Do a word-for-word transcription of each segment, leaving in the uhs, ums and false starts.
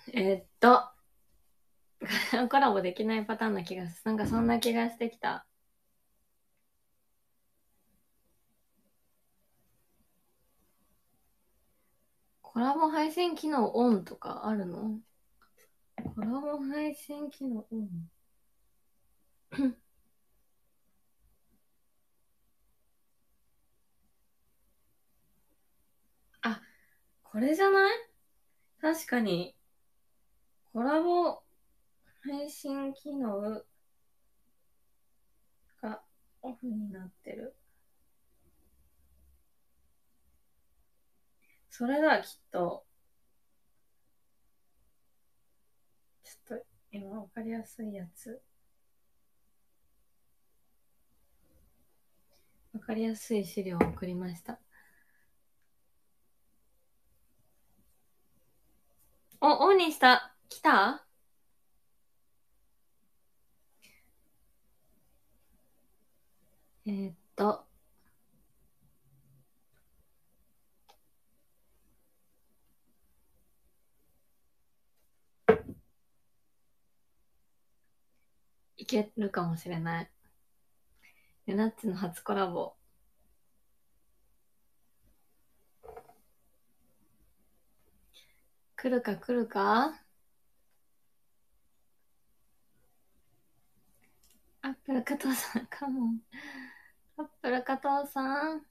えーっと、コラボできないパターンな気がする。なんかそんな気がしてきた。コラボ配信機能オンとかあるの？コラボ配信機能オンあ、これじゃない？確かに、コラボ配信機能がオフになってる。それだ、きっと。ちょっと、今わかりやすいやつ。わかりやすい資料を送りました。お、オンにした。来た？えー、っと。いけるかもしれない。ナッツの初コラボ。来るか来るか？アップル加藤さん、カモン。アップル加藤さん。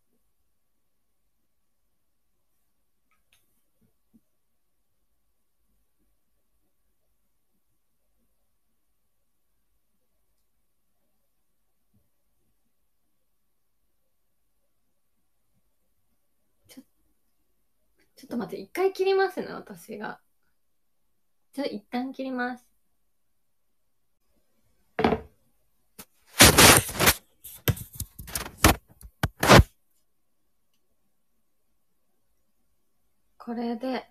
ちょ、ちょっと待って、一回切りますね、私が。ちょっと一旦切ります。これで、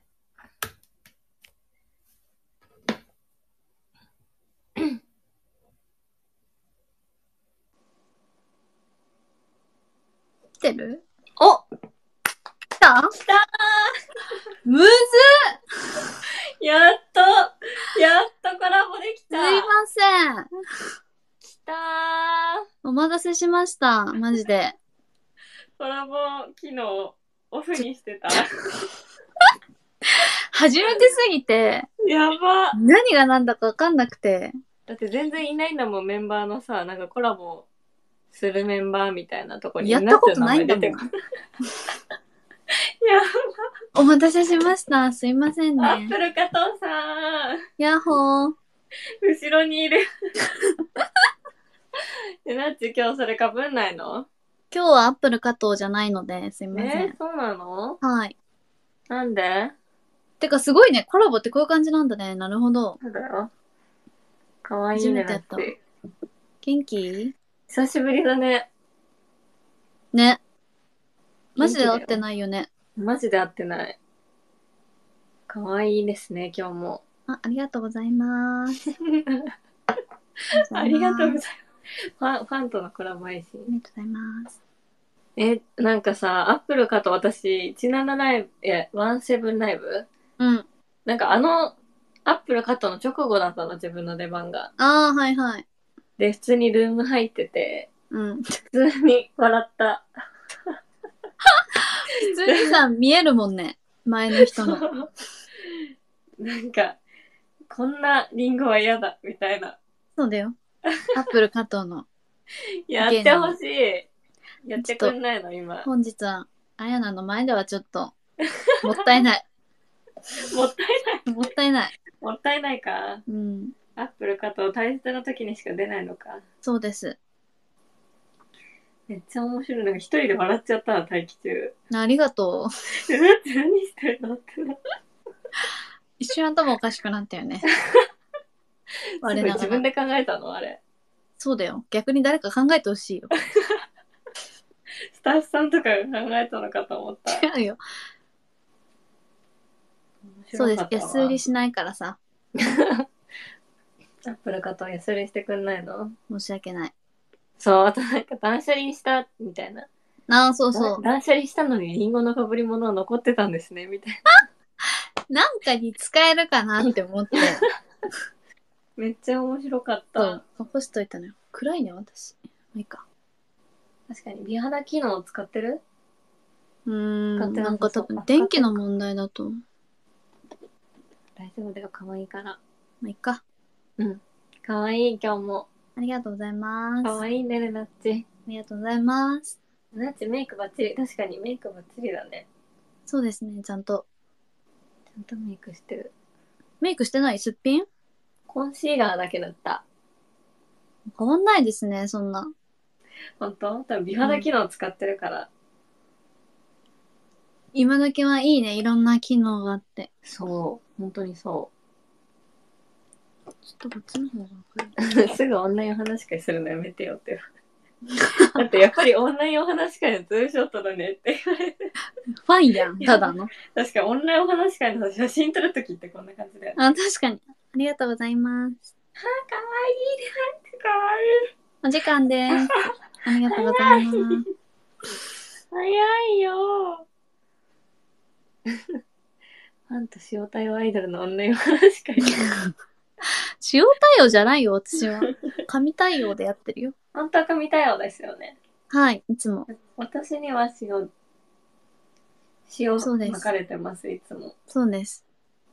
来てる？ お、 来た？ 来たむずっ！ ーやっと、やっとコラボできた。 すいません。 来たー。 お待たせしました。マジで。 コラボ機能オフにしてた。 初めてすぎて、 やば。 何が何だか分かんなくて。 だって全然いないんだもん、メンバーのさ、なんかコラボするメンバーみたいなとこに。 やったことないんだもん。 やお待たせしました。すいませんば。アッね。 プル加藤さん。 ヤッホー。 後ろにいる。え、なっち今日それかぶんないの？ 今日はアップル加藤じゃないので、すいません。 えー、そうなの？ はい。 なんで？ てかすごいね。コラボってこういう感じなんだね。なるほど。 そうだよ。かわいい初ね、 めてやったわ。 なっち。 元気？ 久しぶりだね。 ね。マジで元気だよ。 会ってないよね。 マジで会ってない。かわいいですね、今日も。 あ、ありがとうございます。 ありがとうございます。 す。 ファン、ファンとのコラボ配信。 ありがとうございます。 え、なんかさ、アップルかと私、じゅうななライブ、いや、じゅうななライブうん。 なんかあの、アップルカットの直後だったの、自分の出番が。 ああ、はいはい。 で、普通にルーム入ってて、 うん。 普通に笑った。 普通にさ、見えるもんね。前の人の。 なんか、こんなリンゴは嫌だ、みたいな。 そうだよ。アップル加藤の。 やってほしい。やってくんないの、今。 本日は、あやなの前ではちょっと、もったいない。 もったいない。 もったいない。 もったいないか。 うん。 アップルカット大切な時にしか出ないのか。 そうです。 めっちゃ面白い。なんか一人で笑っちゃったわ、待機中。 ありがとう。 え、だって何してるのってな。 一瞬頭おかしくなったよね。 すごい我ながら。 自分で考えたのあれ。 そうだよ。逆に誰か考えてほしいよ。 スタッフさんとかが考えたのかと思った。 違うよ。 面そうです。 白かったわ。 安売りしないからさ。 アップルカット安売りしてくんないの？ 申し訳ない。 そう、あとなんか断捨離したみたいな。 ああ、そうそう。 断捨離したのにリンゴの被り物は残ってたんですね、みたいなんかに使えるかなって思って。 めっちゃ面白かっそた。 う、残しといたのよ。暗いね、私。まあいいか。 確かに美肌機能を使ってる？ うーん、 使ってななんか多分さそう。 電気の問題だと思う。 大丈夫だよ、可愛いから。 まあいいか。 うん。可愛い今日も。 ありがとうございます。 可愛いね、ルナッチ。 ありがとうございます。 ルナッチメイクバッチリ。確かにメイクバッチリだね。 そうですね、ちゃんと。 ちゃんとメイクしてる。 メイクしてない？すっぴん？ コンシーラーだけだった。 変わんないですね、そんな。 ほんと？多分美肌機能使ってるから。 今時はいいね、いろんな機能があって。 そう。本当にそちょっとこっちの方がう。すぐオンラインお話し会するのやめてよって。だってやっぱりオンラインお話し会のツーショットだねって言われて。 ファンやん、ただの。 確かオンラインお話し会の写真撮るときってこんな感じだよね。 あ、確かに。ありがとうございます。 あ、かわいいね。かわいい。 お時間です。ありがとうございます。 早いよ。ファンと塩対応アイドルのオンラインお話し会。 塩対応じゃないよ、私は。紙対応でやってるよ。 本当は紙対応ですよね。 はい、いつも。 私には塩、塩そうです巻かれてます、いつも。 そうです。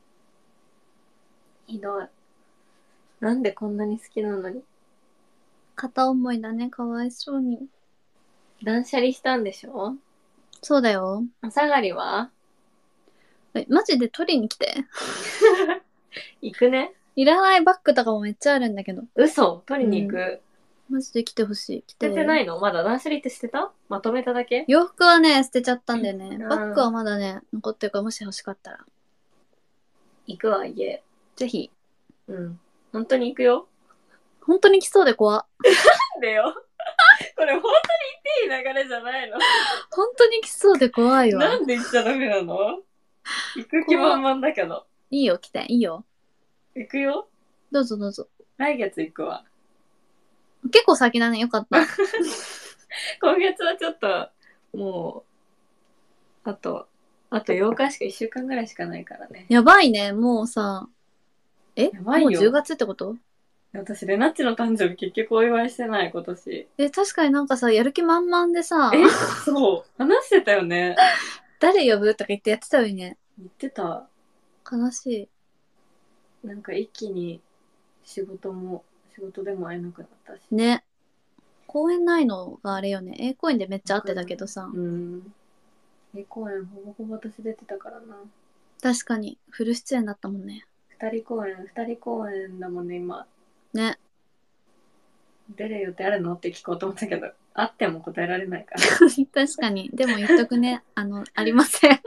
ひどい。なんでこんなに好きなのに。 片思いだね、かわいそうに。 断捨離したんでしょ？ そうだよ。 お下がりは？ え、マジで取りに来て。 行くね。 いらないバッグとかもめっちゃあるんだけど。 嘘？取りに行く。 マジで来てほしい。来て。 捨ててないの？まだ断捨離って捨てた？まとめただけ？ 洋服はね、捨てちゃったんだよね。 うんバッグはまだね、残ってるから、もし欲しかったら。 行くわ、家。 ぜひ。 うん。本当に行くよ。 本当に来そうで怖っ。 なんでよ。これ本当に言っていい流れじゃないの？ 本当に来そうで怖いわ。 なんで行っちゃダメなの？行く気満々だけど。 いいよ、来て。いいよ。 行くよ。 どうぞどうぞ。 来月行くわ。 結構先だね。よかった。 今月はちょっと、もう、あと、あとようかしかいっしゅうかんぐらいしかないからね。 やばいね。もうさ、えやばいよもうじゅうがつってこと？ 私、レナッチの誕生日結局お祝いしてない、今年。 え、確かになんかさ、やる気満々でさ、 えそう。話してたよね。 誰呼ぶとか言ってやってたよね。 言ってた。 悲しい。 なんか一気に仕事も、仕事でも会えなくなったし。 ね。公演ないのがあれよね。A 公演でめっちゃ会ってたけどさ。 うん。A 公演ほぼほぼ私出てたからな。 確かに、フル出演だったもんね。 二人公演、二人公演だもんね、今。 ね。 出る予定あるのって聞こうと思ったけど、あっても答えられないから。 確かに。でも言っとくね。あの、ありません。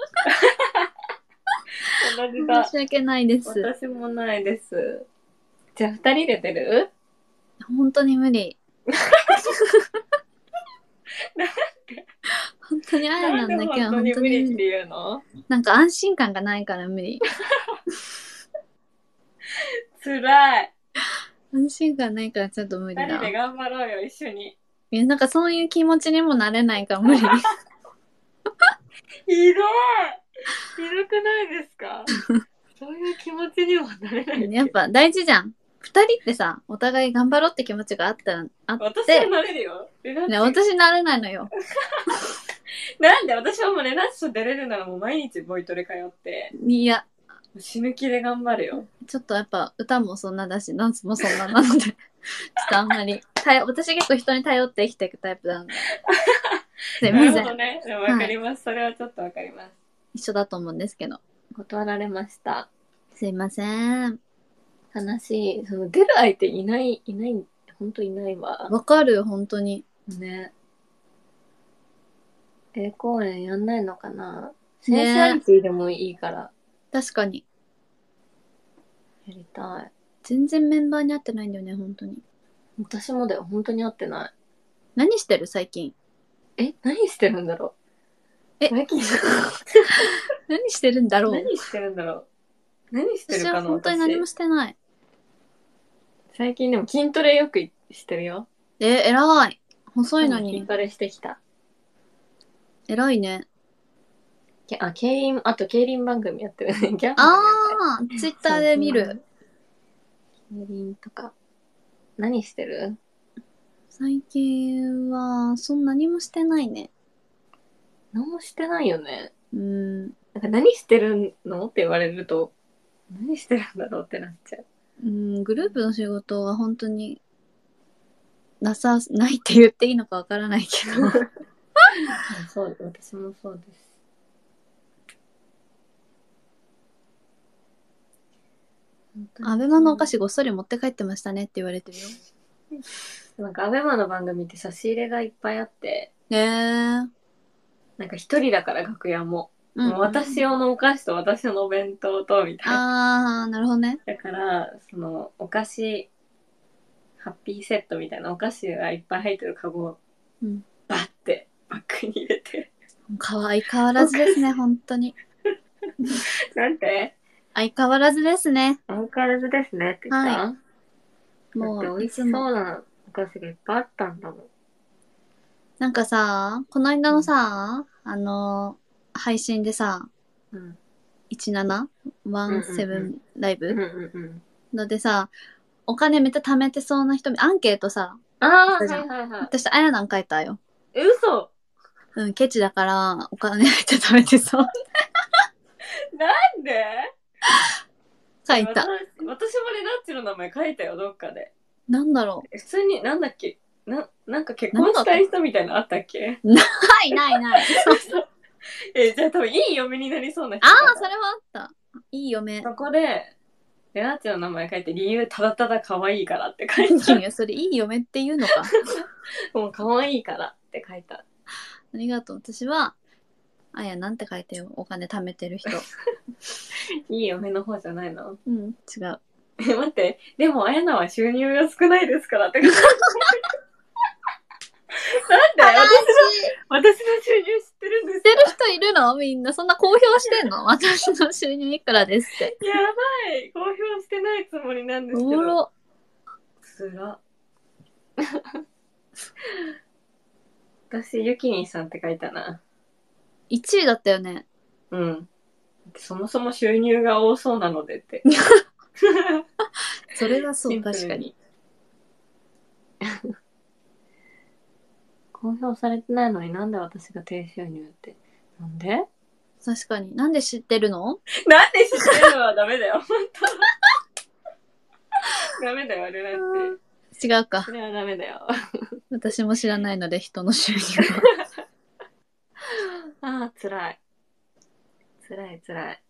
同じだ。 申し訳ないです。 私もないです。じゃあ二人で出る？ 本当に無理。 なん本当にあやなんだけは本当に本当に無理。 無理って言うの？ なんか安心感がないから無理。 辛い。 安心感ないからちょっと無理だ。 二人で頑張ろうよ、一緒に。 いや、なんかそういう気持ちにもなれないから無理。 ひどい。ひどくないですか？そういう気持ちにもなれないって。 やっぱ大事じゃん。二人ってさ、お互い頑張ろうって気持ちがあったら、あっ私ては、なれるよ。レナッチね、私なれないのよ。 なんで私はもうレナッチと出れるならもう毎日ボイトレ通って、 いや、 死ぬ気で頑張るよ。 ちょっとやっぱ歌もそんなだし、ダンスもそんななので、ちょっとあんまり、頼私結構人に頼って生きていくタイプなので。すいまなるせん。 ほどね。でもわかります、それはちょっとわかります。 一緒だと思うんですけど。 断られました。 すいません。 悲しい。その出る相手いない、いない、ほんといないわ。 わかる、本当に。 ね。A 公演やんないのかな？センスアリティでもいいから確かに。 やりたい。 全然メンバーに会ってないんだよね、本当に。 私もだよ、本当に会ってない。 何してる最近。 え、何してるんだろう？ え最近何してるんだろう。 何してるんだろう？何してるかな？ 私は本当に何もしてない。 最近でも筋トレよくしてるよ。 え、偉い。細いのに。 筋トレしてきた。 偉いね。 けあ、競輪、あと競輪番組やってるね。ギャンブルやあー、ツイッターで見る。 競輪とか。何してる？ 最近は、そんなにもしてないね。 何もしてないよね。 うん。 なんか何してるのって言われると、何してるんだろうってなっちゃう。 うん、グループの仕事は本当に、なさ、ないって言っていいのかわからないけど。 そう、私もそうです。 アベマのお菓子ごっそり持って帰ってましたねって言われてるよ。 なんかアベマの番組って差し入れがいっぱいあって、 ねえ。 なんか一人だから楽屋も。 うん、 もう私用のお菓子と私のお弁当とみたいな。 あー、なるほどね。 だから、そのお菓子、ハッピーセットみたいなお菓子がいっぱい入ってるカゴをうん。 バッてバッグに入れて。 かわい変わらずですね、本当に。 なんて相変わらずですね。 相変わらずですねって言った、 はい。 だっもう、 て美味しいつも。 そうなお菓子がいっぱいあったんだもん。 なんかさ、この間のさ、あの、配信でさ、 うん。 いちなな、 うんうんうん。 じゅうななライブうんうんうん。 のでさ、お金めっちゃ貯めてそうな人、アンケートさ、 ああ、はあったじゃん。 いはいはい。 私、あやなん書いたよ。 え、嘘。 うん、ケチだから、お金めっちゃ貯めてそう。 なんで？え、私、 書いた。 私もレナッチの名前書いたよ、どっかで。 なんだろえ普通に、なんだっけな、なんか結婚何があったしたい人みたいなのあったっけ？ う。ないないない。そう。 嘘。え、じゃあ多分いい嫁になりそうなああ、 人かな。 それはあった。いい嫁。 そこで、レナッチの名前書いて理由ただただ可愛いからって書いいた。 や、それいい嫁っていうのか。 もう可愛いからって書いた。 ありがとう。私は、あやなんて書いてよ。お金貯めてる人。 いい嫁の方じゃないの？ うん、違う。 え、待って。でも、あやなは収入が少ないですからって書いて。なんで悲私の、 しい。 私の収入知ってるんです知ってるか？ 人いるの？みんなそんな公表してんの？私の収入いくらですって。 やばい。公表してないつもりなんですけど。 おもろ。 つら。私、ゆきにさんって書いたな。 いちいだったよね。 うん。そもそも収入が多そうなのでって。 それはそう、 シンプ確かに。 ルに。公表されてないのになんで私が低収入って。なんで？ 確かに。なんで知ってるの？ なんで知ってるのはダメだよ。本当ダメだよ、あれだって。 違うか。 それはダメだよ。 私も知らないので、人の収入は。 ああ、辛い。辛い辛い。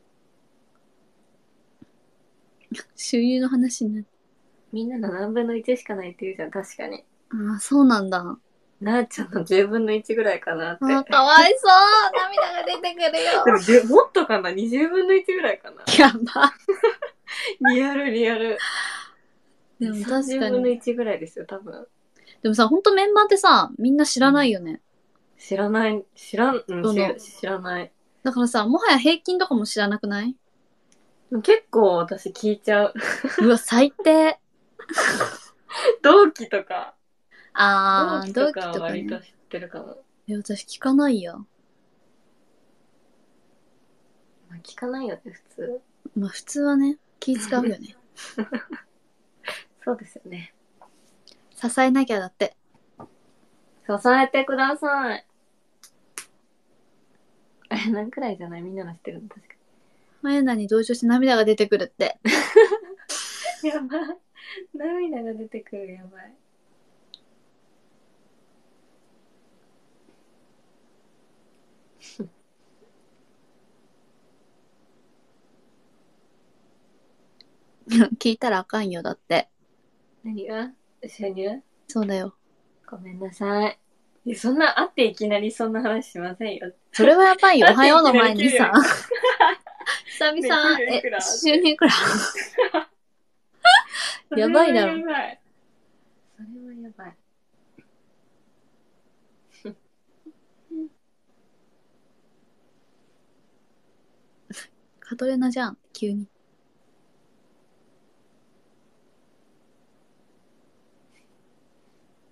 収入の話になる。 みんなの何分のいちしかないって言うじゃん、確かに。 ああ、そうなんだ。 なあちゃんのじゅうぶんのいちぐらいかなっああ、 て。 かわいそう。涙が出てくるよ。 でもじゅもっとかな？ にじゅう 分のいちぐらいかな？ やば。 リアルリアル。 でも確 30分のかに。 いちぐらいですよ、多分。 でもさ、ほんとメンバーってさ、みんな知らないよね。 知らない、知らん、うん、知その、 知らない。 だからさ、もはや平均とかも知らなくない？ 結構私聞いちゃう。 うわ、最低。 同期とか、同あー、 期とか同期とかね。 は割と知ってるかも。 え、私聞かないや。 まあ、聞かないよね、普通。 まあ普通はね、気使うよね。 そうですよね。 支えなきゃだって。 支えてください。え、何くらいじゃない？みんなの知ってるの、確かマヤナに同情して涙が出てくるって。 に。やばい。涙が出てくる、やばい。 聞いたらあかんよ、だって。 何が？収入？ そうだよ。 ごめんなさい。いやそんな、会っていきなりそんな話しませんよ。 それはやばいよ。おはようの前にさ会っていきなり給料いく。 久ね、給 々、え、 料いくらって。 収入いくら？やそれはばいだろ。 やばい。それはやばい。 カトレナじゃん、急に。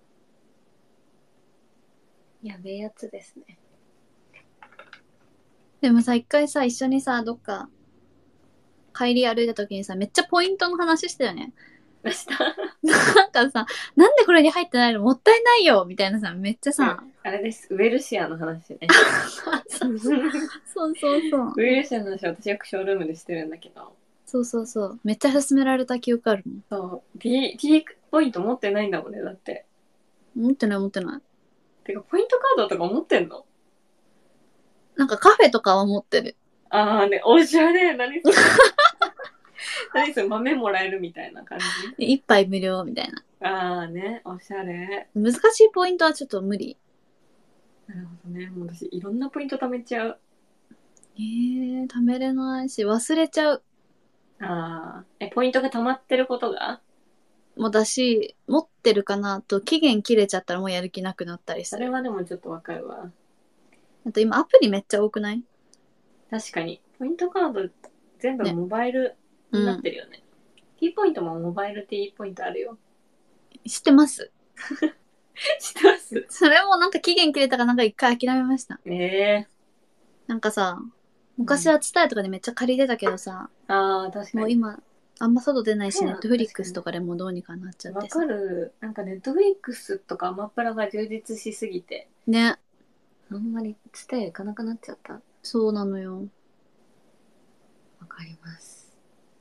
やべえやつですね。 でもさ、一回さ、一緒にさ、どっか、帰り歩いた時にさ、めっちゃポイントの話したよね。 明日。 なんかさ、なんでこれに入ってないのもったいないよみたいなさ、めっちゃさ、 あれです。ウェルシアの話ね。 そうそうそう。 ウェルシアの話、私よくショールームでしてるんだけど。 そうそうそう。めっちゃ勧められた記憶あるもん。 そう。T、T ポイント持ってないんだもんね、だって。 持ってない持ってない。 てか、ポイントカードとか持ってんの？ なんかカフェとかは持ってる。 あーね、おしゃれ。何それ。何それ、豆もらえるみたいな感じ？ 一杯無料みたいな。 あーね、おしゃれ。 難しいポイントはちょっと無理。 なるほどね。もう私、いろんなポイント貯めちゃう。 えー、貯めれないし、忘れちゃう。 あー。え、ポイントが溜まってることが？ もうだし、持ってるかなと期限切れちゃったらもうやる気なくなったりする。 それはでもちょっとわかるわ。 あと今アプリめっちゃ多くない？ 確かに。ポイントカード全部ね。 モバイルになっうん。 てるよね。T ポイントもモバイル T ポイントあるよ。 知ってます。 知ってます？ それもなんか期限切れたからなんか一回諦めました。 ええなんかさ、昔はツタヤとかでめっちゃ借りてたけどさ、 ー。ああ、確かに。 もう今、あんま外出ないし、 そうなのネットフリック確かに。 スとかでもどうにかなっちゃっわかてさ。 る。なんかネットフリックスとかアマプラが充実しすぎて、 ね。 あんまりツタヤ行かなくなっちゃった。わそうなのよ。 かります。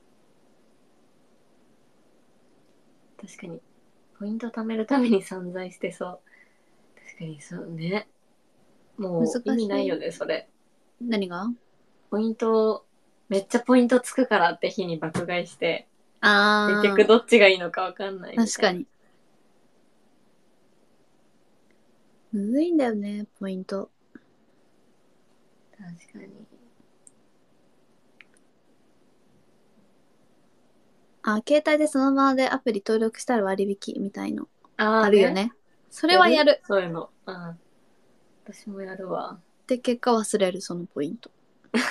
確かに。ポイント貯めるために散財してそう。確かにそうね。もう意難しい。 味ないよね、それ。 何が？ ポイント、めっちゃポイントつくからって日に爆買いして、結あー、 局どっちがいいのかわかんないみたいな。 確かに。むずいんだよね、ポイント。 確かに。 あ、携帯でそのままでアプリ登録したら割引みたいの。 ああね。 あるよね。それやるはやる。 そういうの。ああ、私もやるわ。 で、結果忘れる、そのポイント。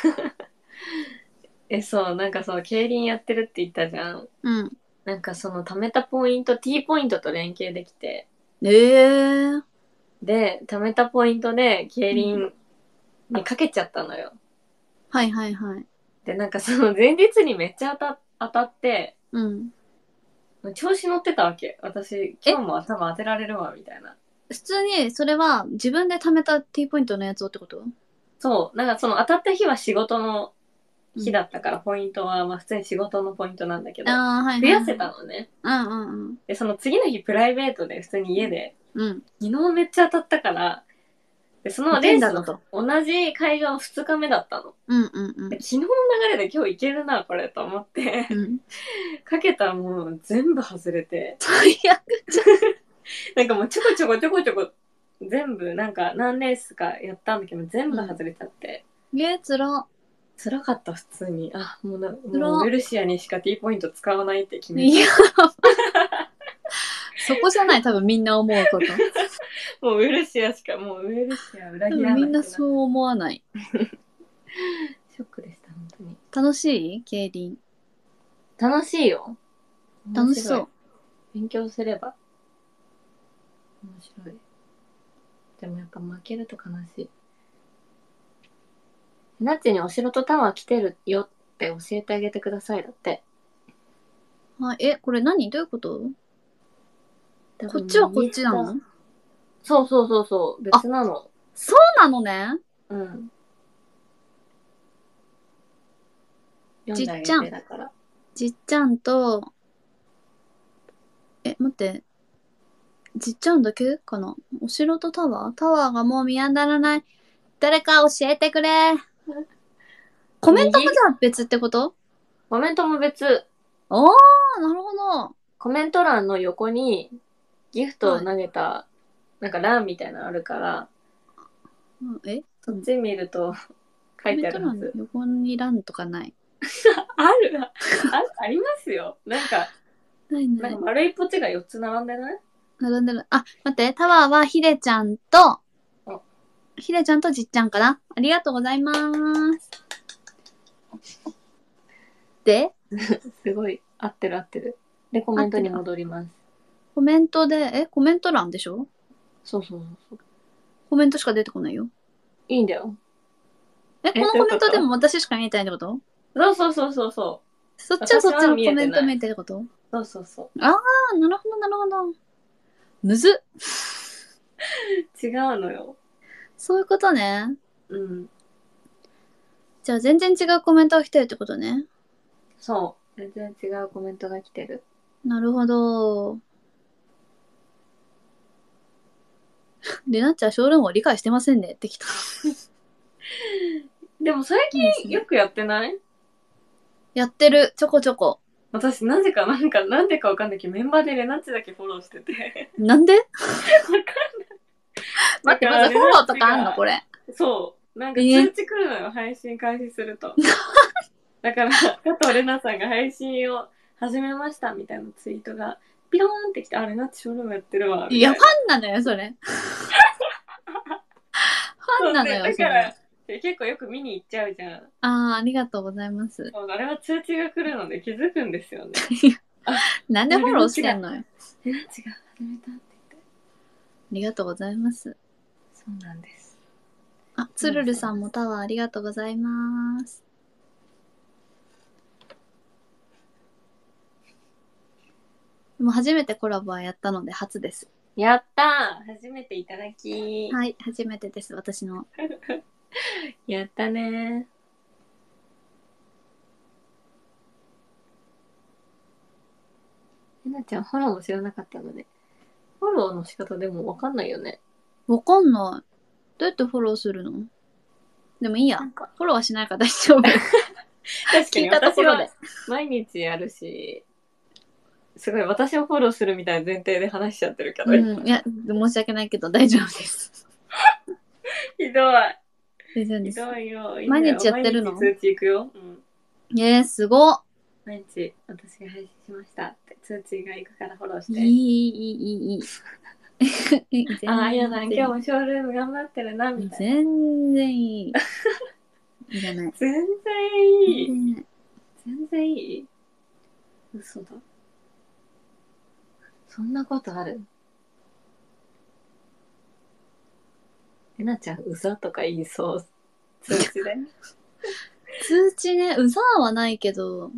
え、そう、なんかそう、競輪やってるって言ったじゃん。 うん。 なんかその貯めたポイント、T ポイントと連携できて、 ええー。 で、貯めたポイントで競うん、 輪にかけちゃったのよ。 はいはいはい。 で、なんかその前日にめっちゃ当た当たって、 うん。 調子乗ってたわけ。私、 え、 今日も頭当てられるわ、みたいな。 普通に、それは自分で貯めた T ポイントのやつをってこと？ そう、なんかその当たった日は仕事のうん。 日だったから、ポイントは、まあ普通に仕事のポイントなんだけど、 ああ、はいはいはい。 増やせたのね。 うんうんうん。 で、その次の日プライベートで普通に家で、 うん。 昨日めっちゃ当たったから、で、そのいけレースのんだろと。 同じ会場のふつかめだったの。 うんうんうん。 で昨日の流れで今日いけるな、これと思ってうん。 かけたらもう全部外れて、 最悪じゃん。 なんかもうちょこちょこちょこちょこ全部なんか何レースかやったんだけど全部外れちゃって、 えー、つら。 辛かった普通に。あ、もうな、 つら。 もうウェルシアにしか T ポイント使わないって決めいや、 た。 そこじゃない、多分みんな思うこと。 もうウェルシアしか、もうウェルシア裏切ら多分みんないってな。 なそう思わない。 ショックでした、本当に。 楽しい競輪。 楽しいよ。 楽しそう。 勉強すれば。面白い。でもやっぱ負けると悲しい。ナッチにお城とタワー来てるよって教えてあげてくださいだって。 はい、え、これ何？どういうこと？ 多分こっちはこっちなの？ そうそうそうそう、別なの。 そうなのね。 うん。読んであげじっちゃん。 てだから。 じっちゃんと、え、待って。じっちゃんだけかな？お城とタワータワーがもう見当たらない。誰か教えてくれ。コメントもじ右ゃあ別ってこと？ コメントも別。 おー、なるほど。 コメント欄の横にギフトをはい。 投げた、なんか欄みたいなのあるから、 うん、え、うん、 そっち見ると書いてあコメントるはず。 欄横に欄とかない。 あるあ、ありますよ。なんか、なんかないない。 丸いポチがよっつ並んでない？ 並んでる。あ、待って、タワーはひでちゃんと、 あ、 ひでちゃんとじっちゃんかな。ありがとうございます。で、 すごい。合ってる合ってる。で、コメントに合ってる。あ、 戻ります。 コメントで、え、コメント欄でしょ？ そうそうそうそう。 コメントしか出てこないよ。 いいんだよ。 え、こえ、 のコメントどういうこと？ でも私しか見えてないってこと？ そうそうそうそうそう。 そっちはそっち私はのコ見えてない。 メント見えてるってこと？ そうそうそあー、なるほど、なるほど。むずっ。 う。違うのよ。 そういうことね。 うん。 じゃあ全然違うコメントが来てるってことね。 そう。全然違うコメントが来てる。 なるほど。でなっちゃん、ショールームを理解してませんねってきた。 でも最近よくやってない？ やってる、ちょこちょこ。 私、なぜかなんか、なんでかわかんないけど、メンバーでレナッチだけフォローしてて。 なんで？ わかんない。 待って、 だから、 まずフォレナッローとかあんのチが、 これ？ そう。なんかえ通知来るのよ、配信開始すると。だから、加藤レナさんが配信を始めましたみたいなツイートが、ピローンってきて、あ、レナッチショールームやってるわ、 いや、フみたいな。 ァンなのよ、それ。ファそうで、 ンなのよ、それ。 だから、結構よく見に行っちゃうじゃん。 あー、ありがとうございます。 そう、あれは通知が来るので気づくんですよね。あ、 なんでフォローしてんのよ。 レナッチが始めたって言って。 ありがとうございます。 そうなんです。 あ、つるるさんもタワーありがとうございます。でも初めてコラボはやったので初です。 やったー、初めていただき。 はい、初めてです、私の。 やったねー。えなちゃん、フォローも知らなかったので。フォローの仕方でもわかんないよね。 わかんない。どうやってフォローするの？でもいいや。 なんか、 フォローはしないから大丈夫。 確かに聞いたとこ私はろで。 毎日やるし、すごい私をフォローするみたいな前提で話しちゃってるけど、今。 うん、いや、申し訳ないけど大丈夫です。 ひどい。ひ大丈夫です。 どいよ。いいん毎だよ。 日やってるの？ 毎日通知行くよ。うん。 えー、すごっ。 毎日私が配信しましたって通知が行くからフォローしいい、 て。 いい、いい、いい。 ああ、 全いやさん今日然もショールーム頑張ってるな、みいい。 たいな。 全然いい。いらない。 全然いい。 全然いい。 全然いい。嘘だ。そんなことある？えなちゃん、嘘とか言いそう。通知で。 通知ね、うざーはないけど、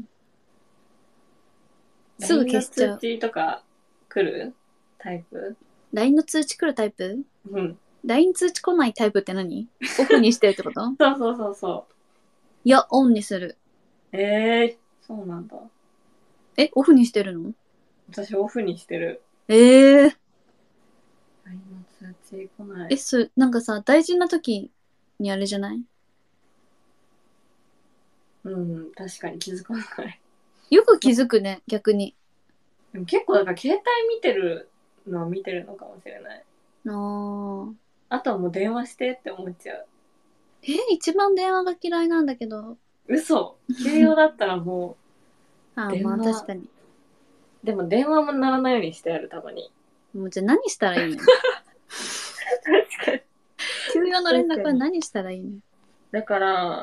すぐライン の通消しちゃう。 知とか来るタイプ？ ライン の通知来るタイプ？ うん。 ライン 通知来ないタイプって何？オフにしてるってこと？ そうそうそうそいや、オンにする。 う。ええー、そうなんだ。 え、オフにしてるの？ 私オフにしてる。 ええー。 ライン の通知来なえ、 い。 それ、なんかさ、大事な時にあれじゃない？ うん、確かに気づかない。 よく気づくね、逆に。 でも結構だから携帯見てるのは見てるのかもしれない。 あー。 あとはもう電話してって思っちゃう。 え、一番電話が嫌いなんだけど。 嘘。急用だったらもうあー、まあ確電話。 かに。 でも電話もならないようにしてある、たまに。 もうじゃあ何したらいいの？ 確かに。 急用の連絡確かに。 は何したらいいの？ だから、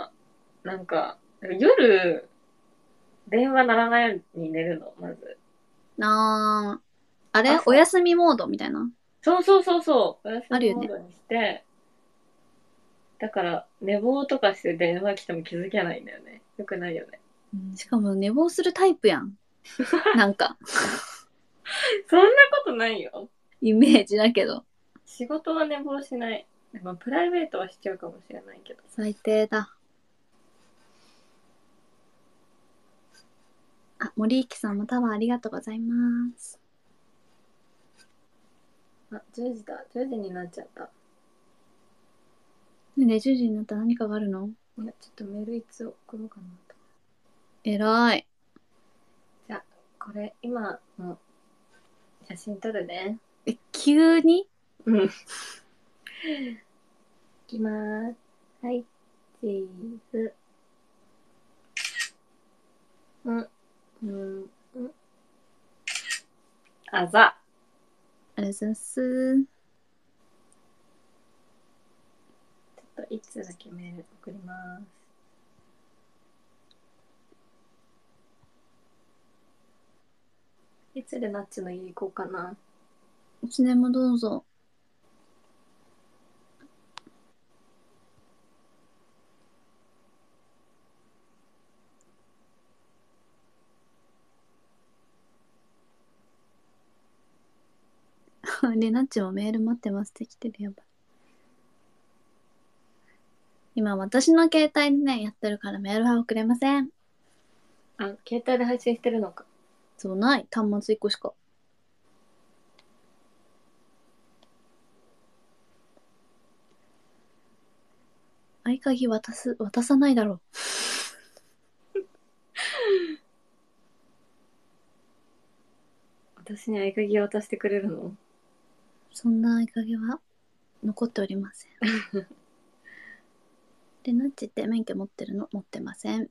なんか、夜、電話ならないように寝るの、まず。 あー。あれお朝。 休みモードみたいな。 そうそうそうそう。お休あるよね。 みモードにして、だから、寝坊とかして電話来ても気づけないんだよね。よくないよね。 しかも寝坊するタイプやん。なんか、 そんなことないよ。 イメージだけど。 仕事は寝坊しない。まあ、プライベートはしちゃうかもしれないけど。 最低だ。あ、森ikkiさんもタワーありがとうございます。 あ、じゅうじだ。じゅうじになっちゃった。 ね、じゅうじになったら何かがあるの？ いや、ちょっとメールいつ送ろうかなと。 えらい。 じゃあ、これ、今の写真撮るね。 え、急に？ うん。いきまーす。はい、チーズ。うん、うん、うん。あざ。 あれざっす。 ちょっといつだけメール送ります。いつでナッチの家行こうかな。 いつでもどうぞ。 レナッチもメール待ってますって来てる。やばい。今私の携帯でね、やってるからメールは送れません。 あ、携帯で配信してるのか。 そうない。端末いっこしか。合鍵渡す、渡さないだろう。 私に合鍵渡してくれるの？ そんな合鍵は残っておりません。レナッチって免許持ってるの？持ってません。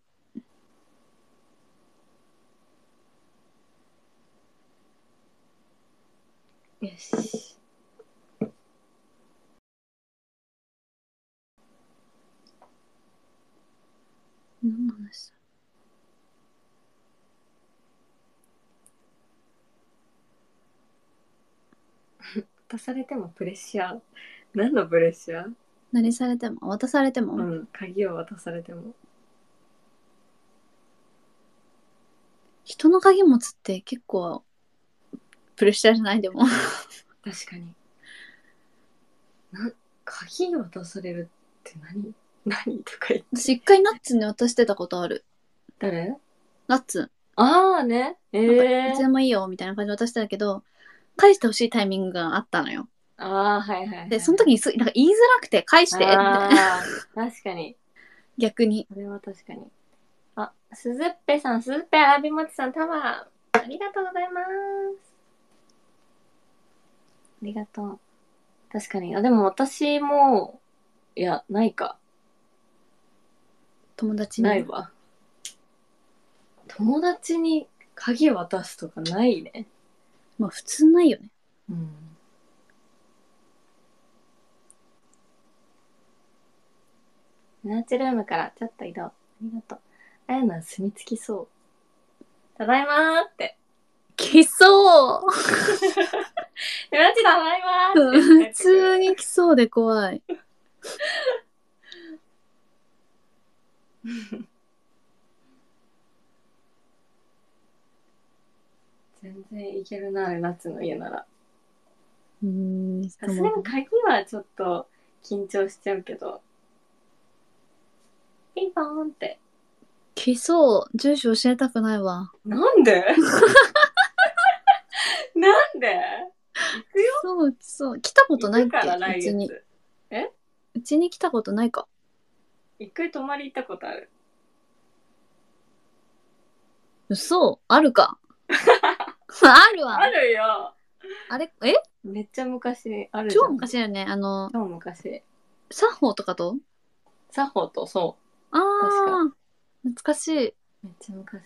よし。 何の話だ？ 渡されてもプレッシャー。何のプレッシャー？ 何されても渡されても、 うん、鍵を渡されても。 人の鍵持つって結構プレッシャーじゃない？でも確かに。な、鍵渡されるって何？何とか言って。 私一回ナッツに渡してたことある。 誰？ ナッツ。 ああね。ええー。 いつでもいいよみたいな感じで渡してたけど、返してほしいタイミングがあったのよ。 ああ、はいはい、はい。 で、その時にすなんか言いづらくて返してって。 ああ、確かに。 逆に。 それは確かに。あ、すずっぺさん、すずっぺあらびもちさん、タワー。ありがとうございます。ありがとう。確かに。あ、でも私も、いや、ないか。 友達に。 ないわ。友達に鍵渡すとかないね。 まあ普通ないよね。 うん。ナーチルームからちょっと移動。ありがとう。あやな住み着きそう。ただいまーって。 来そうナーチただいまーって。 普通に来そうで怖い。 全然いけるな、夏の家なら。 うーん。 さすがに鍵はちょっと緊張しちゃうけど。ピンポーンって。 来そう。住所教えたくないわ。 なんでなんで行くよ。 そう、そう。来たことないっけ？ 行くから来うちに。 月。え？ うちに来たことないか。 一回泊まり行ったことある。 嘘？あるか。あるわ。 あるよ。 あれ、え？ めっちゃ昔あるじゃん。 超昔だよね。あの、 超昔。 サッホーとかと？ サホとそあ確かー、懐かしい。 う。めっちゃ昔。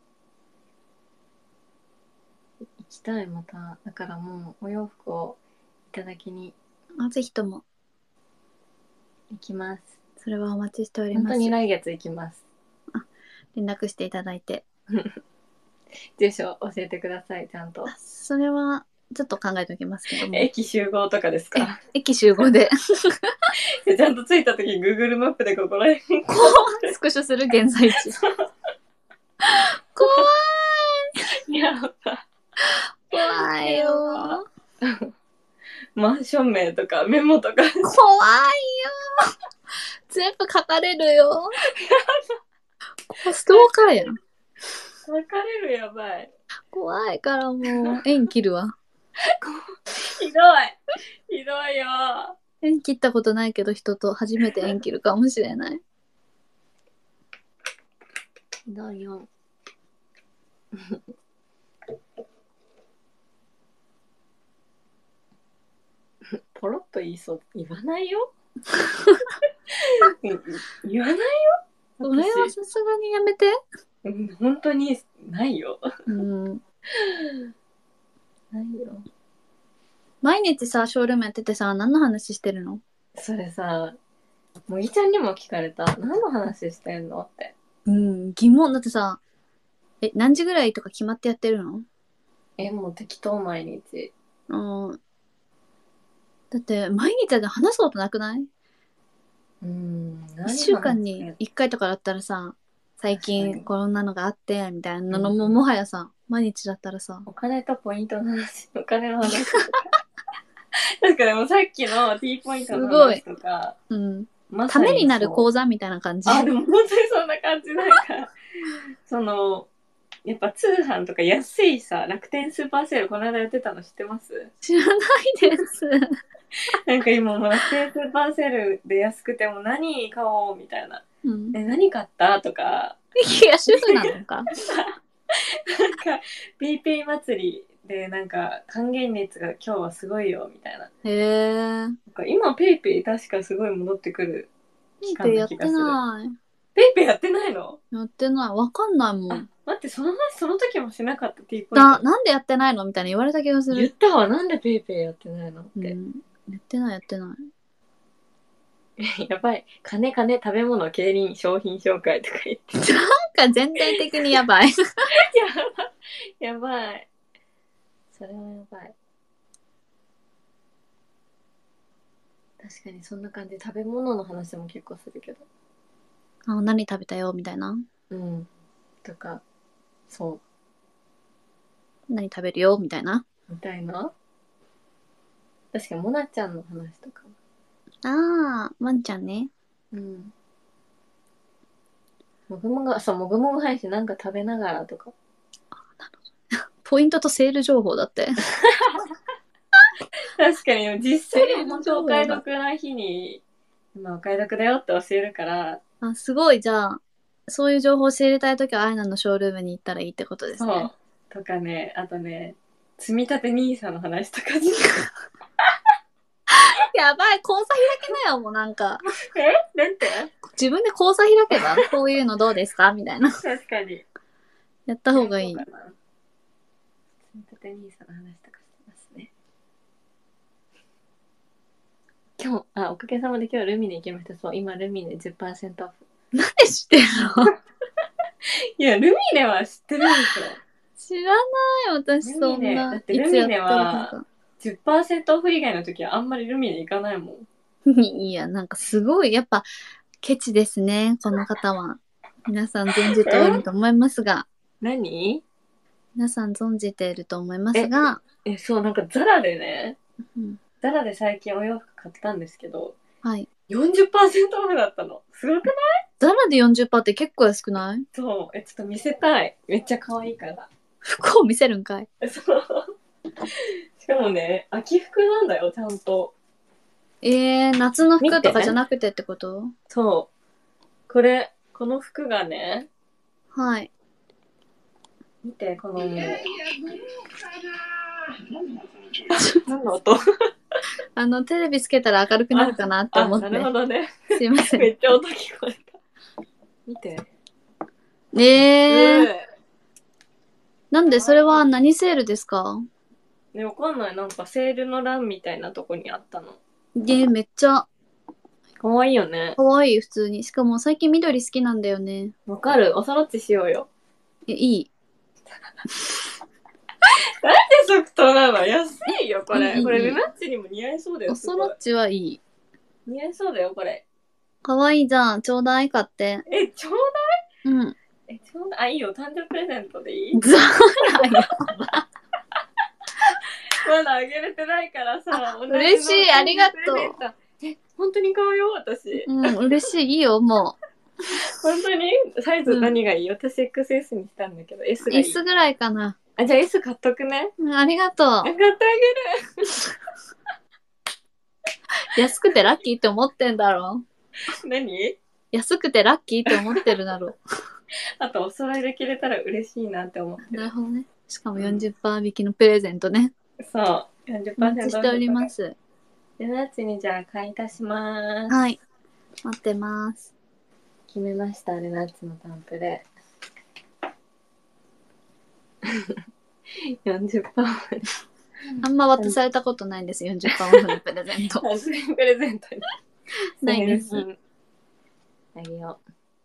行きたい、また。だからもうお洋服をいただきにあ、ぜひとも。 行きます。 それはお待ちしております。 本当に来月行きます。 あ、連絡していただいて。 住所教えてください、ちゃんと。 あ、それは、ちょっと考えておきますけども。 駅集合とかですか？ 駅集合で。 ちゃんと着いた時に Google マップでここら辺。 スクショする現在地。怖いやば。 い。怖いよ。 マンション名とかメモとか。 怖いよ。全部書かれるよ。ストーカーやん。 書かれる、やばい。 怖いからもう、縁切るわ。 ひどい。ひどいよ。 縁切ったことないけど人と初めて縁切るかもしれない。 ひどいよ。ポロッと言いそう。言わないよ。言わないよ。 それはさすがにやめて。 うん、本当にないよ。 うん。 ないよ。 毎日さ、ショールームやっててさ、何の話してるの？ それさ、もぎちゃんにも聞かれた。何の話してんのって。 うん、疑問。だってさ、え、何時ぐらいとか決まってやってるの？ え、もう適当毎日。 うん。だって、毎日で話すことなくない？ うん。 一週間に一回とかだったらさ、最近こんなのがあって、みたいなのも、もはやさ、毎日だったらさ。 お金とポイントの話、お金の話とか。 なんかでもさっきの T ポイントのすごい話とか、 うん。 まさにためになるそう講座みたいな感じ。 あ、でも本当にそんな感じ。なんか、その、やっぱ通販とか安いさ、楽天スーパーセールこの間やってたの知ってます？ 知らないです。 なんか今もう楽天スーパーセールで安くても何買おうみたいな。 うん。 え、何買ったとか、 いや、主婦なのか。 なんか、ペイペイ祭りでなんか還元率が今日はすごいよみたいな。 へえ。 なんか今ペイペイ確かすごい戻ってくる期間なペイやって気がする。 ない。 ペイペイやってないの？ やってない。わかんないもあ、 ん。 待って、その話その時もしなかった T ポインだ、 ト。 なんでやってないのみたいな言われた気がする。 言ったわ、なんでペイペイやってないのっうて。 ん。やってないやってない。 やばい。金金、食べ物、競輪、商品紹介とか言って。 なんか全体的にやばい。 やばい。やばい。それはやばい。確かにそんな感じで食べ物の話も結構するけど。 あ、何食べたよみたいな。 うん。とか、そう。 何食べるよみたいな。 みたいな。確かにモナちゃんの話とか。 ああ、ワンちゃんね。 うん。もぐもぐ、そう、もぐもぐ配信なんか食べながらとか。 ポイントとセール情報だって。 確かに、実際に本当お買いだ。 得な日に、今お買い得だよって教えるから、 あ、すごい。じゃあ、そういう情報を教えたいときは、アイナのショールームに行ったらいいってことですそね。 う。とかね、あとね、積み立て ニーサ の話とかに。 やばい、口座開けなよ、もうなんか。 えなんて自分で口座開けば、こういうのどうですかみたいな。 確かに。 やった方がいい。 そうかな。積み立て ニーサ の話とかしてますね。今日、あ、おかげさまで今日ルミネ行きました。そう、今ルミネ じゅっパーセント オフ。 なんで知ってるの？ いや、ルミネは知ってるんですよ。 知らない、私そんな。 ルミネだってルミネはいつやってるじゅっパーセント オフ以外の時はあんまりルミネ行かないもん。 のか。いや、なんかすごい、やっぱ、ケチですね、この方は。皆さん存じておると思いますが。 何皆さん存じていると思いますが。 え、そう、なんかザラでね、 うん、 ザラで最近お洋服買ったんですけど、 はい。 よんじゅっパーセント オフだったの。すごくない？ ザラで よんじゅっパーセント って結構安くない？ そう。え、ちょっと見せたい。めっちゃ可愛いから。 服を見せるんかい。 そう。しかもね、秋服なんだよ、ちゃんと。 えー、夏の服とかじゃなくてってこと？ そう。これ、この服がね、 はい。 見て、このね、何の音？ あの、テレビつけたら明るくなるかなって思って。 あ、なるほどね。 すいません。 めっちゃ音聞こえた。見て。 えー。 うなんで、それは何セールですか？ ね、わかんない。なんかセールの欄みたいなとこにあったの。 えー、めっちゃかわいいよね。 可愛い、普通に。しかも最近緑好きなんだよね。 わかる。おそろっちしようよ。 え、いい。 なんで即答なの？安いよ、これ。 いいいいこれ、ルナッチにも似合いそうだよ。 おそろっちはいい。 似合いそうだよ、これ。 可愛いじゃん。ちょうだい、買って。 え、ちょううん。 だいえ、ちょうだいあ、いいよ。誕生日プレゼントでいい？ ザラよ。 まだあげれてないからさ。同じの嬉しいありがとうプレゼント。え、本当に買うよ、私。 うん、嬉しい。いいよ、も本当にサイズ何がいい？私 エックスエス にしたんだけど、S う。 がいい。 S ぐらいかな。 あ、じゃあ S 買っとくね。 うん、ありがとう。 あ買ってあげる。 安くてラッキーって思ってんだろ。 何？ 安くてラッキーって思ってるだろ。 あとお揃いできれたら嬉しいなって思ってる。 なるほどね。しかも よんじゅっパーセント 引きのプレゼントね。 そう。よんじゅっパーセントお待ちしております。 で、ナッチにじゃあ買い足しまーす。 はい。待ってます。 決めました、レナッチのタンプで。よんじゅっパーセントあんま渡されたことないんです。よんじゅっパーセントオフのプレゼント。 オフ。プレゼントに。 ないです。 あげよ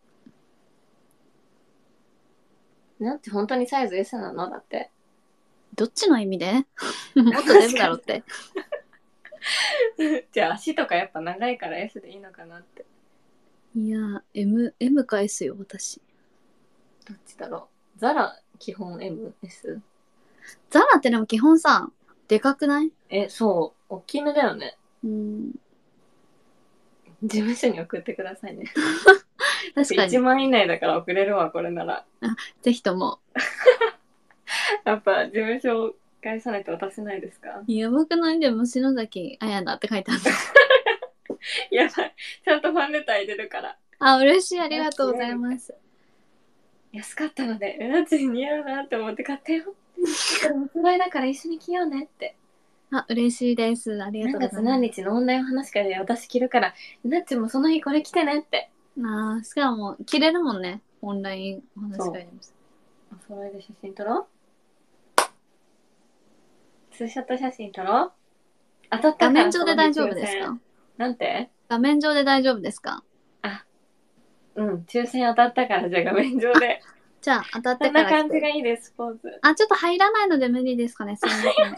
う。ナッチ本当にサイズ S なの？だって。 どっちの意味で？もっとデブだろって。 じゃあ足とかやっぱ長いから S でいいのかなって。 いや、M、M か S よ、私。 どっちだろう。ザラ基本 M、S？ ザラってでも基本さ、 でかくない？ え、そう。大きめだよね。 うん。 事務所に送ってくださいね。 確かいちに。 まん以内だから送れるわ、これなら。 ぜひとも。 やっぱ、事務所返さないと渡せないですか？ やばくない？でも、篠崎あやなって書いてある。 やばい。ちゃんとファンレター入れるから。 あ、嬉しい。ありがとうございます。 安かったので、うなちに似合うなって思って買ったよ。でも、発売だから一緒に着ようねって。 あ、嬉しいです。ありがと何月何うございます。 日のオンライン話会で私着るから、うなちもその日これ着てねって。 あー、しかも、着れるもんね。オンラインお話し会でも。 お揃いで写真撮ろう。ツーショット写真撮ろう。当たった画から面上で大丈夫ですか？ なんて？ 画面上で大丈夫ですか？ あ、うん、抽選当たったから、じゃあ画面上で。 じゃあ、当たっこんなてから来て。 感じがいいです、ポーズ。 あ、ちょっと入らないので無理ですかね。すいません。はい。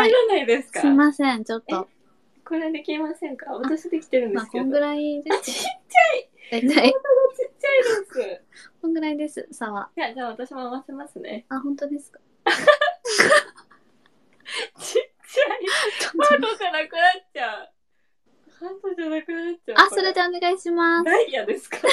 入らないですか？ すいません。ちょっと。 これできませんか？私できてるんでまあ、 すけど。 こんぐらいであ、 す。 ちっちゃい。 大体、 ちっちゃいです。 こんぐらいです。差は。 じゃあ、じゃあ私も合わせますね。 あ、本当ですか？ ちっちゃい。ハートじゃなくなっちゃう。ハートじゃなくなっちゃう。 あ、それでお願いします。 ダイヤですか？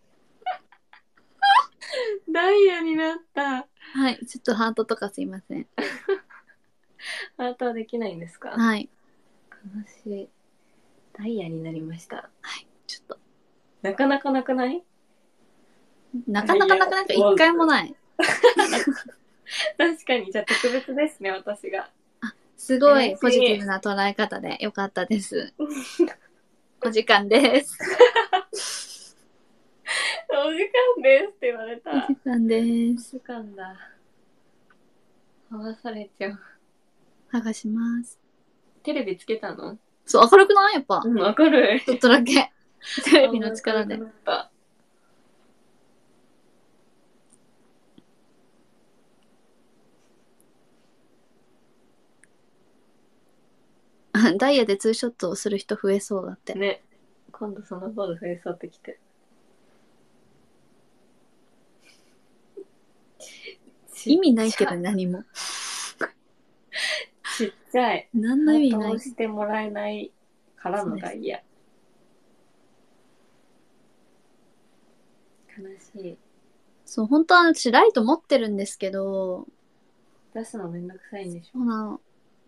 ダイヤになった。 はい。ちょっとハートとかすいません。 ハートはできないんですか？ はい。 悲しい。ダイヤになりました。 はい。ちょっと。 なかなかなくない？ なかなかなかなか一回もない。 確かに、じゃあ特別ですね、私が。 あ、すごいポジティブな捉え方でよかったです。お時間です。 お時間ですって言われた。 お時間でおす。 時間だ。剥がされちゃう。 剥がします。 テレビつけたの？ そう、明るくない？やっぱ。 うん、明るい。 ちょっとだけ。テレビの力で明。るくなった。 ダイヤでツーショットをする人増えそうだって。 ね。今度そのボード増えそうってきて。 意味ないけど何も。 ちっちゃい。 何の意味ない。 ハートをしてもらえないからのが嫌。悲しい。 そう、本当は私ライト持ってるんですけど。 出すのめんどくさいんでしょ？ そうなの。